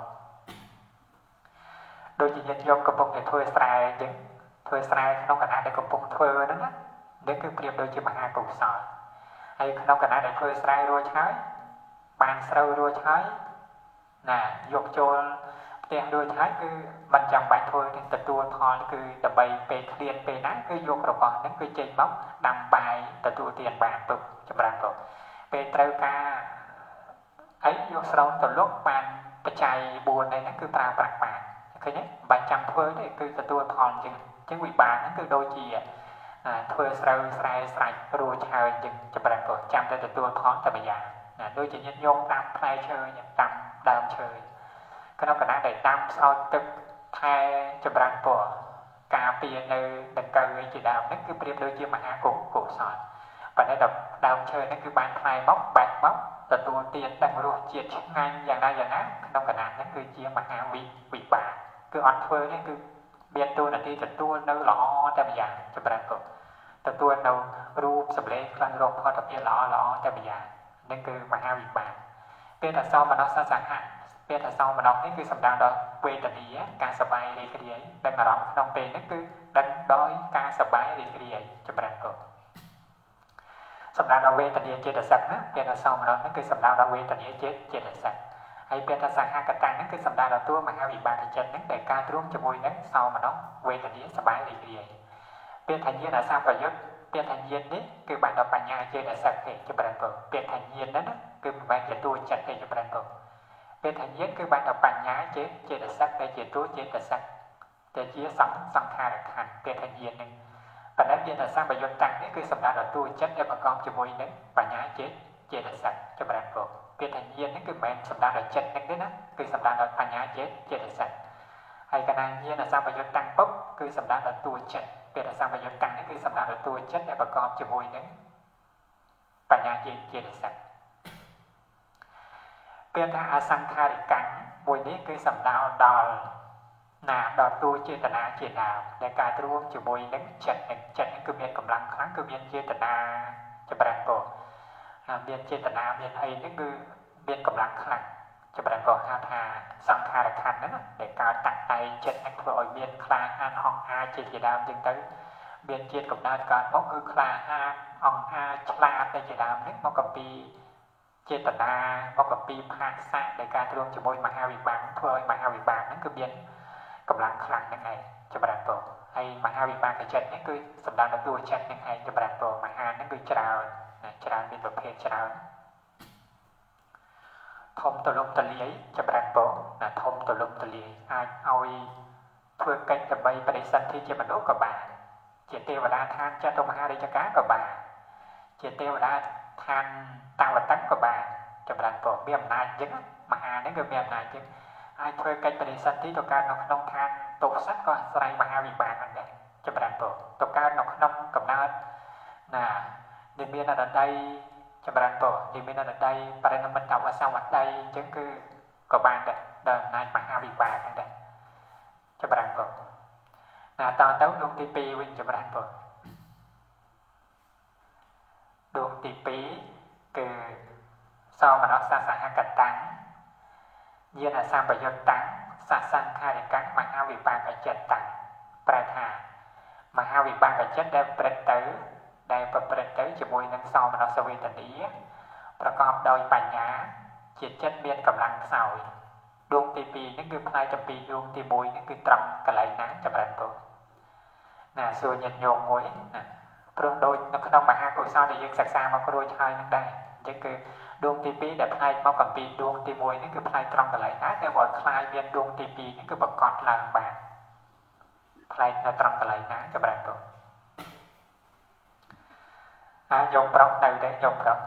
โดยจีเนียยกกระปุกในถ้วยสายจึงถ้วยสายขนมกระดาษในกระปุกเฟอร์นั้นนะนี่คือเปรียบโดยจีมหากุศลไอ้ขนมกระดาษในถ้วยสายรัวใช้บานเสารัวใช้น่ะยกโจลเตียงโดยใช้คือมันจำใบถ้วยแต่ตัวพอคือแต่ใบเปย์เรียนเปย์นั้นคือยกระบอกนั้นคือเจนม็อกดำใบแต่ตัวเตียนบานตุกจำรังตุกเปย์เตาคาไอ้ยกสโลนตัวลูกบานประจัยบัวในนั้นคือปลาปลาปลาคือเนี้ยใบจำถ้วยนี่คือแต่ตัวพอจึงจึงวิบานนั้นคือโดยจีถ้วยสไลด์สไลด์สไลด์รัวชายจึงจำรังตุกจำแต่ตัวพอแต่ไม่ยากโดยจีนโยงดำพลายเชยดำดำเชยขนมกระดาษได้ดำซอยตึกไทยจะบรันปอกาเปียในดังเกยจีดาวนั่นคือเปรียบโดยจีมหากุกุศลปัจจัยดับดาวเชยนั่นคือบานไทยม็อกแบกม็อกแต่ตัวเตียนดังรัวเจียดช่างงานอย่างใดอย่างนั้นขนมกระดาษนั่นคือจีมหาวิวิบาคืออัดเฟอร์นี่คือเบียนตัวนั่นที่แต่ตัวเนื้อหล่อแต่ไม่ยากจะบรันปอแต่ตัวเนื้อรูปสำเร็จกลางโรคพอตะเพียนหล่อหล่อแต่ไม่ยากนั่นคือมหาวิบาเป็นแต่ซ้อมมันนอกสังหารเป็นแต่sau mà đọcนี่คือสำคัญโดยเวทนีการสบายรีเกลียดังอารมณ์น้องเป็นนั่นคือดังโดยการสบายรีเกลียจะเป็นตัวสำคัญโดยเวทนีเจตสักนะเป็นแต่sau mà đọcนั่นคือสำคัญโดยเวทนีเจตเจตสักไอเป็นแต่สังหารกตังนั่นคือสำคัญโดยตัวมหาวิบากที่เจตนั่นแต่การร่วมจมูกนั่น sau mà đọcเวทนีสบายรีเกลียเป็นทันยีนะสร้างประโยชน์เป็นทันยีนี่คือบัณฑิตปัญญาเจตสักจะเป็นตัวเป็นทันยีนั้นคือมันจะตัวจัดจะเป็นตัวเป็นทันยีคือบัณฑิตปัญญาเจตเจตสักได้เจตตัวเจตสักแต่เจตสังสังขารขันเป็นทันยีหนึ่งปัญญาเจตสร้างประโยชน์ต่างนี่คือสำคัญตัวจัดได้ประกอบจมูกนั้นปัญญาเจตเจตสักจะเป็นตัวเป็นทันยีนั่นคือแมนสำคัญตัวจัดนั่นด้วยนะคือสำคัญตัวปัญญาเจตเจตสักไอ้ขณะยีนสร้างประโยชน์ต่างปุ๊บคือสำคัญตัวจัดเป็นสร้างประโยชน์ต่างนี่คือสำคัญตัวจัดได้ประกอบจมูกนั้นปัญญาเจตเจตสัก Bên ta a sang khai cảnh mùi ní cứ sầm đào đò nà đò tu chế tà nà chế nào để cả tuông chỉ mùi nâng chật nâng chật nâng cứ miền cầm lăng kháng cứ miền chế tà nà cho bạn bộ miền chế tà nà miền ấy nâng cứ miền cầm lăng kháng cho bạn bộ ha thà sang khai là khăn đó để cả tặng tay chật nâng vừa miền kháng an hong a chế chế đào nhưng tới miền chế cầm đào còn bốc cứ kháng a hong a chla tay chế đào nâng bốc cầm pi chế tà nà bốc cầm pi phá xa để cả tuông chỉ mùi mà ha vị bán thôi mà ha vị bán nâng cứ miền cầm lăng khăn nâng này cho bạn bộ hay mà hai vị ba cái chân nó cứ sầm đan nó đuôi chân nâng này cho bạn bộ mà hai nó cứ chào chào bên bậc hệ chào thông tổ lông tờ lý cho bạn bộ là thông tổ lông tờ lý ai oi thưa cách tập bay về sân thi cho mình đốt của bạn chỉ tiêu và đa than cho thông hai đi cho cá của bạn chỉ tiêu và đa than tăng và tấn của bạn cho bạn bộ miền này chứ mà hai nó cứ miền này chứ ai thuê cách về sân thi cho cá nó không than tổ sách có sai mà hai vị bạn này cho bạn bộ tổ cá nó không cầm nát nè đi miền ở đây cho bạn bộ đi miền ở đây bạn nó mình đọc ở sau mặt đây chứ cứ có bạn đây đời này mà hai vị bạn này cho bạn bộ nè tao tấu luôn tí pi win cho bạn bộ luôn tí pi cứ sau mà nó xa xa hai cạnh tăng như là sang bởi dân tăng xa sang hai để cắn mà hai vị ba cái chết tăng bạch hà mà hai vị ba cái chết đem bạch tới đây và bạch tới chỉ mùi nâng sau mà nó sẽ về tình ý và còn đôi bà nhá chỉ chết biên cầm lăng sau đuông tì bì những người plai chậm bì đuông tì mùi những người trầm cả lại nắng cho bạch bộ nè xưa nhận nhồn ngồi nè đôi nó không mà hai cô sau thì dân sạc xa mà có đôi chơi nâng đây chứ cứ đuông tì pi để play mau cầm pi đuông tì mùi những cái play trong cái lại nát để gọi play viên đuông tì pi những cái bậc còn là bạn play là trong cái lại nát cho bạn rồi à dùng prong này để dùng prong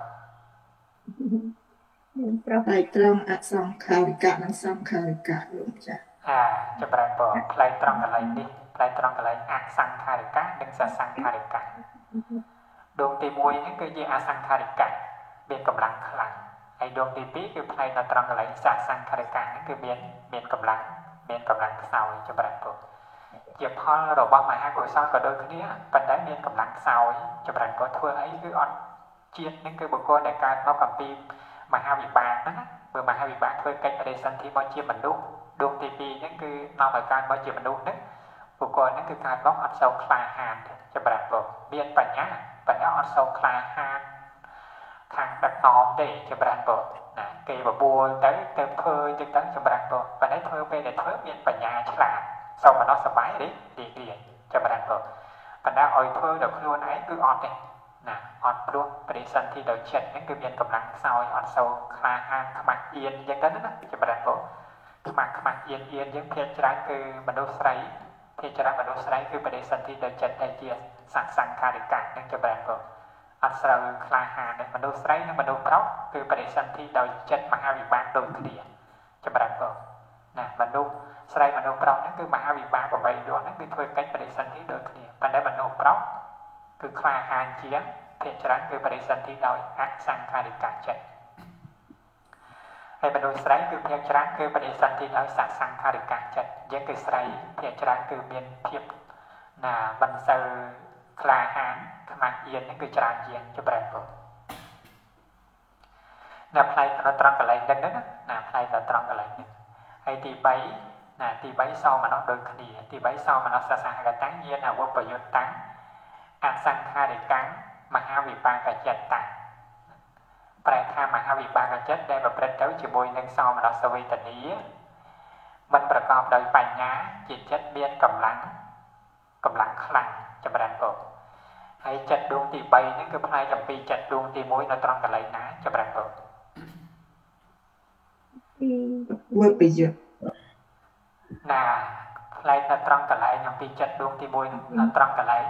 play trong à xong khao cả nó xong khao cả luôn cha à cho bạn rồi play trong cái lại đi play trong cái lại à sang khai được cả đừng sợ sang khai được cả đuông tì mùi những cái gì à sang khai được cả biên cầm lăng khăn hay đuông tì piคือ play នៅត្រង់កន្លែងសាសង្ខារិកាហ្នឹងគឺមានមានកម្លាំងមានកម្លាំងខ្សោយចម្រើនពុទ្ធជាផលរបស់មហាកុសលក៏ដូចគ្នាប៉ុន្តែមានកម្លាំងខ្សោយចម្រើនពុទ្ធធ្វើអីគឺអត់ជាតិហ្នឹងគឺបុគ្គលដែលកើតមកអំពីមហាវិបាកហ្នឹងណាបើមហាវិបាកធ្វើកិច្ចបដិសន្ធិមកជាមនុស្សដួងទីពីរហ្នឹងគឺនាំឲ្យកើតមកជាមនុស្សហ្នឹងបុគ្គលហ្នឹងគឺកើតមកអត់សូវក្លាហានចម្រើនពុទ្ធមានបញ្ញាប៉ុន្តែអត់សូវក្លាហានខាងដឹកនាំទេចម្រើនពុទ្ធណាគេបបួលទៅទៅធ្វើចឹងទៅចម្រើនពុទ្ធប៉ុន្តែធ្វើពេលដែលធ្វើមានបញ្ញាឆ្លាតសូមមនុស្សសប្បាយទេទីទីចម្រើនពុទ្ធប៉ុន្តែឲ្យធ្វើដល់ខ្លួនឯងគឺអត់ទេណាអត់ព្រោះបរិសន្ធិដោយចិត្តហ្នឹងគឺមានកម្លាំងខ្សោយអត់សូវក្លាហានខ្មាស់អៀនចឹងទៅណាចម្រើនពុទ្ធខ្មាស់ខ្មាស់អៀនអៀនយើងភាគច្រើនគឺមនុស្សស្រីភាគច្រើនមនុស្សស្រីគឺបរិសន្ធិដោយចិត្តតែជាសង្ខារិកៈនឹងចម្រើនពុទ្ធអត់ស្រូវក្លាហានមនុស្សស្រីនិងមនុស្សប្រុសគឺបរិសន្ធិដោយចិត្តមហាវិបាកដូចគ្នាចម្រើនពុទ្ធណាមនុស្សស្រីមនុស្សប្រុសហ្នឹងគឺមហាវិបាកប្របីដួហ្នឹងគឺធ្វើកិច្ចបរិសន្ធិដូចគ្នាប៉ុន្តែមនុស្សប្រុសគឺក្លាហានជាងភាគច្រើនគឺបរិសន្ធិដោយអសង្ខារិកៈចិត្តហើយមនុស្សស្រីគឺភាគច្រើនគឺបរិសន្ធិដោយសសង្ខារិកៈចិត្តយើងគឺស្រីភាគច្រើនគឺមានភាពណាមិនសូវក្លាហានខ្មាស់អៀនហ្នឹងគឺច្រើនជាងចម្រើនពុទ្ធណាផ្នែកនៅត្រង់កន្លែងហ្នឹងណាផ្នែកនៅត្រង់កន្លែងហ្នឹងហើយទីបីណាទីបីសោមនស្សដូចគ្នាទីបីសោមនស្សសសហកតាំងញាណអវបយុត្តតាំងអសង្ខារិកាំងមហាវិបាកចិត្តតាំងប្រែថាមហាវិបាកចិត្តដែលប្រព្រឹត្តទៅជាមួយនឹងសោមនស្សវេទនាមិនប្រកបដោយបញ្ញាជាចិត្តមានកម្លាំងកម្លាំងខ្លាំងចម្រើនពុទ្ធហើយចិត្តដួងទីបីហ្នឹងគឺផ្នែកអំពីចិត្តដួងទីមួយនៅត្រង់កន្លែងណាចម្រើនពុទ្ធវបយុត្តណាផ្នែកនៅត្រង់កន្លែងអំពីចិត្តដួងទីមួយនៅត្រង់កន្លែង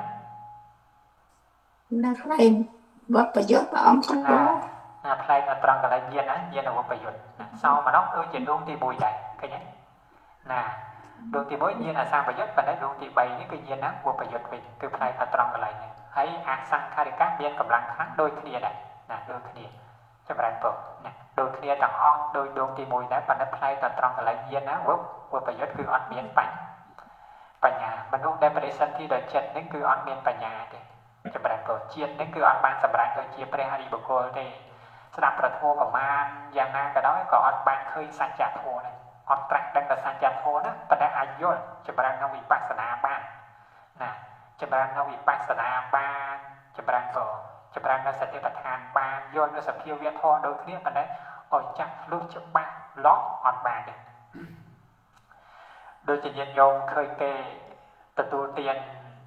ណាផ្នែកវបយុត្តព្រះអង្គគ្រូណាផ្នែកនៅត្រង់កន្លែងញាណណាញាណវបយុត្តសោមនស្សដូចជាដួងទីមួយដែរឃើញទេណាដួងទីមួយញាណអសង្ខយុត្តប៉ុន្តែដួងទីបីនេះគឺញាណណាវបយុត្តវិញគឺផ្នែកនៅត្រង់កន្លែងនេះហើយអសង្ខារិកៈមានកម្លាំងខ្លាំងដូចគ្នាដែរណាដូចគ្នាចម្រើនពុទ្ធណា đôi kia tặng on đôi đôi thì mùi đấy và nó play tận trong cái lấy viên á vấp vừa phải dứt cứ on miên bánh bánh nhà mình lúc đem về sân thi đời chết đến cứ on miên bánh nhà thìจะแปลงตัวเชียนนั่นคืออันบานสำรันโดยเชียนประหารบุคคลที่สนับประทัวของมันอย่างนั้นก็ได้ก็อันบานเคยสัญจรทัวเลยอันตรังดังแต่สัญจรทัวนะแต่ได้อายุจะแปลงนวิปัสสนาบ้านนะจะแปลงนวิปัสสนาบ้านจะแปลงตัวจะแปลงในสติปัฏฐานบ้านโยนในสัพพิวเวททัวโดยนี้มันได้ออกจากลูกจะบ้านล็อกอันบานเลยโดยจะยันโยงเคยเกยตัวตัวเตียน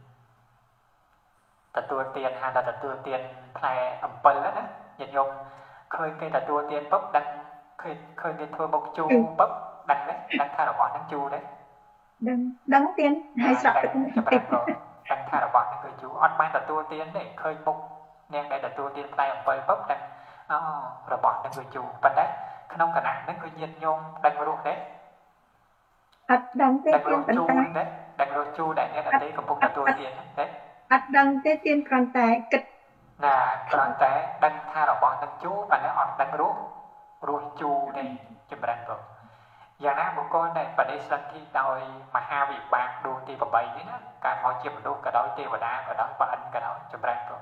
แต่ตัวเตียนฮะแต่ตัวเตียนแพร่อำเปิลแล้วนะยันยมเคยเคยแต่ตัวเตียนปุ๊บดังเคยเคยเป็นทัวร์บกจูปุ๊บดังđấyดังท่าระบอดดังจูđấy ดังดังเตียนให้สับเป็นติดดังท่าระบอดดังเคยจูอันไม่แต่ตัวเตียนđấyเคยบุกเนี่ยได้แต่ตัวเตียนแพร่อำเปิลปุ๊บดังอ๋อระบอดดังเคยจูปันđấyขนมกระหน่ำนั่นคือยันยมดังรู้đấy อัดดังเตียนดังรู้จูđấyดังรู้จูđấyเนี่ยแต่กับพวกแต่ตัวเตียนđấy อัดดังเตียนเตียนกลางแต่กึดน่ะกลางแต่ดังท่าเราบอกดังจูปันนี้ออกดังรู้รู้จูนี่จะเป็นตัวอย่างนั้นบุคคลในประเด็นสันที่โดยมหาวิบากดูตีบใบนี้นะการมองจิตดูกระโดดเทวดากระโดดปันกระโดดจะเป็นตัว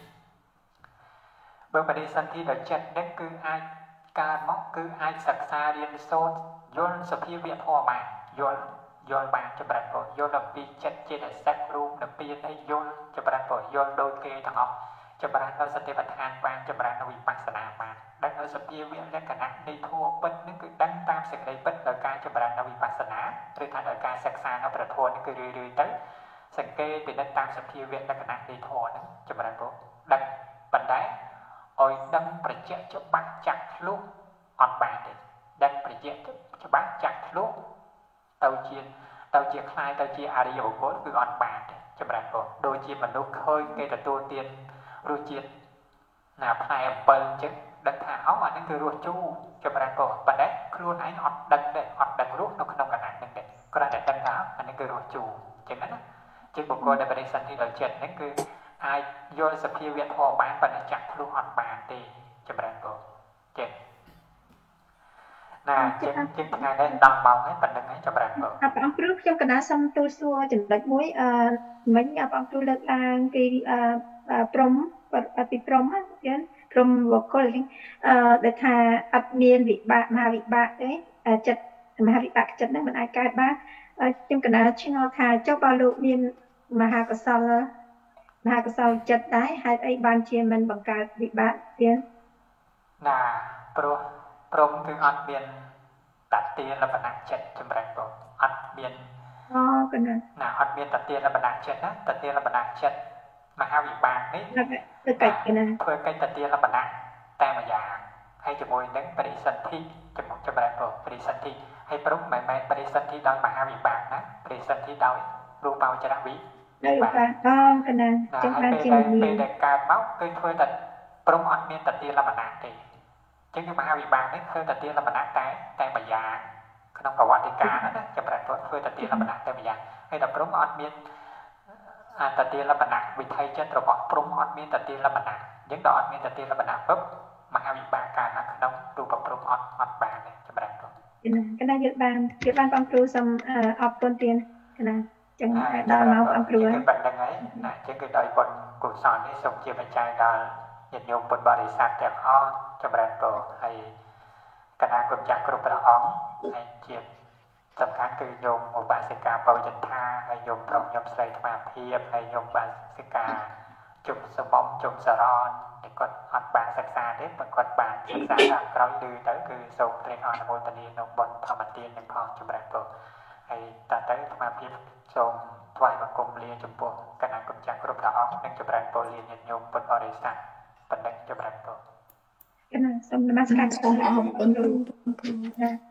เมื่อประเด็นสันที่โดยเจ็ดนั่นคือไอการมองคือไอศึกษาเรียนโซนย้อนสพีเวียพ่อมาย้อนย้อนบางจะเป็นตัวย้อนนับปีเจ็ดเจ็ดเซ็กรูมนับปีให้ย้อนจะเป็นตัวย้อนโดยเกยทั้งออกจะเป็นเราสติปัฏฐานบางจะเป็นวิปัสสนามาดังเราสปีเวียและขณะในทั่วเป็นนั่นคือดังตามสิ่งใดเป็นโดยการจะเป็นวิปัสสนาหรือทางโดยการศึกษาเราประทวนนั่นคือเรื่อยๆtớiสังเกตเป็นดังตามสปีเวียและขณะในทั่วนั้นจะเป็นตัวดังปัญได้โอยดังประเจาะจะบังจักลุกอ่อนบางเลยดังประเจาะจะบังจักลุกเตาเชียนเตาเชียคลายเตาเชียอาริยบุคคลคืออ่อนบางจะเป็นตัวโดยเชียนมันลุกเคยเกยแต่ตัวเตียนรู้จิตน่ะพายเปิลจึงดังท่าเอาอันนั้นคือรู้จูจะเป็นตัวปัจจัยครูไหนอดดังเด็ดอดดังรู้นกนกกันหนักหนึ่งเด็ดก็ได้ดังท่าอันนั้นคือรู้จูจึงนั้นนะจึงบุคคลในประเด็นสันที่เราเจ็ดนั่นคือไอโยนสพีเวียนพอบางปัจจัยครูอดบางตีจะเป็นตัวเจ็ดน่ะจึงจึงไงได้ดังเบาให้ปัจจัยจะเป็นตัวอ่ะบางครั้งខ្ញុំកណាសំទូសួរចំណុចមួយអឺមិញបងគ្រូលើកឡើងពីអឺព្រមពីព្រមហ្នឹងព្រមវកលអញ្ចឹងអឺដែលថាអត់មានវិបាកមហាវិបាកទេចិត្តមហាវិបាកចិត្តហ្នឹងមិនអាចកើតបានខ្ញុំកណាឆ្ងល់ថាចុះបើលោកមានមហាកុសលមហាកុសលចិត្តដែរហេតុអីបានជាមិនបង្កើតវិបាកទៀតណាព្រោះព្រមគឺអត់មានតតិលបណៈចិត្តចម្រើនបងអត់មានអូកណាណាអត់មានតតិលបណៈចិត្តណាតតិលបណៈចិត្តមហាវិបាកនេះធ្វើកិច្ចណាធ្វើកិច្ចតតិលបណៈតែម្យ៉ាងហើយជាមួយនឹងបរិសន្ធិចំចម្រើនបងបរិសន្ធិហើយព្រមមិនមែនបរិសន្ធិដោយមហាវិបាកណាបរិសន្ធិដោយរូបោចរវិដោយរូបអូកណាចឹងបានជាពេលដែលកើតមកគឺធ្វើតែព្រមអត់មានតតិលបណៈទេចឹងគឺមហាវិបាកនេះធ្វើតតិលបណៈតែតែម្យ៉ាងក្នុងប្រវត្តិកាលណាចម្រើនបងធ្វើតតិលបណៈតែម្យ៉ាងហើយដល់ព្រមអត់មានអតតិលបណៈវិថីចិត្តរបស់ព្រំអត់មានតតិលបណៈអញ្ចឹងដល់អត់មានតតិលបណៈពុបមហាវិបាកកើតនៅក្នុងរូបព្រំអត់អត់បានទេចម្រើនបងកណាយល់បានយល់បានបងគ្រូសូមអរគុណទៀតកណាចឹងដល់មកបងគ្រូហ្នឹងប៉ុណ្្នឹងហើយណាចឹងគឺដោយបុណ្យកុសលនេះសូមជាបច្ច័យដល់ញាតិញោមពុទ្ធបរិស័ទទាំងអស់ចម្រើនបងហើយកណាគុណចាស់គ្រប់ព្រះអង្គហើយជាសំខាន់គឺញោមឧបាសិកាបរិយថាហើយញោមប្រុសញោមស្រីថ្មភាពហើយញោមបាសិកាជុំសមមជុំសរនតែគាត់អត់បានសិក្សាទេបើគាត់បានសិក្សាតាមក្រោយឮទៅគឺសូមត្រេកអរអនុមោទនាក្នុងបុណ្យធម្មទាននឹងផងចម្រើនបងហើយតើទៅថ្មភាពសូមថ្វាយបង្គំលាចំពោះកណាគុណចាស់គ្រប់ព្រះអង្គនិងចម្រើនពរលាញាតិញោមពុទ្ធបរិស័ទបណ្ឌិតចម្រើនបងកណាសូមនមស្ការសូមអរគុណគ្រូ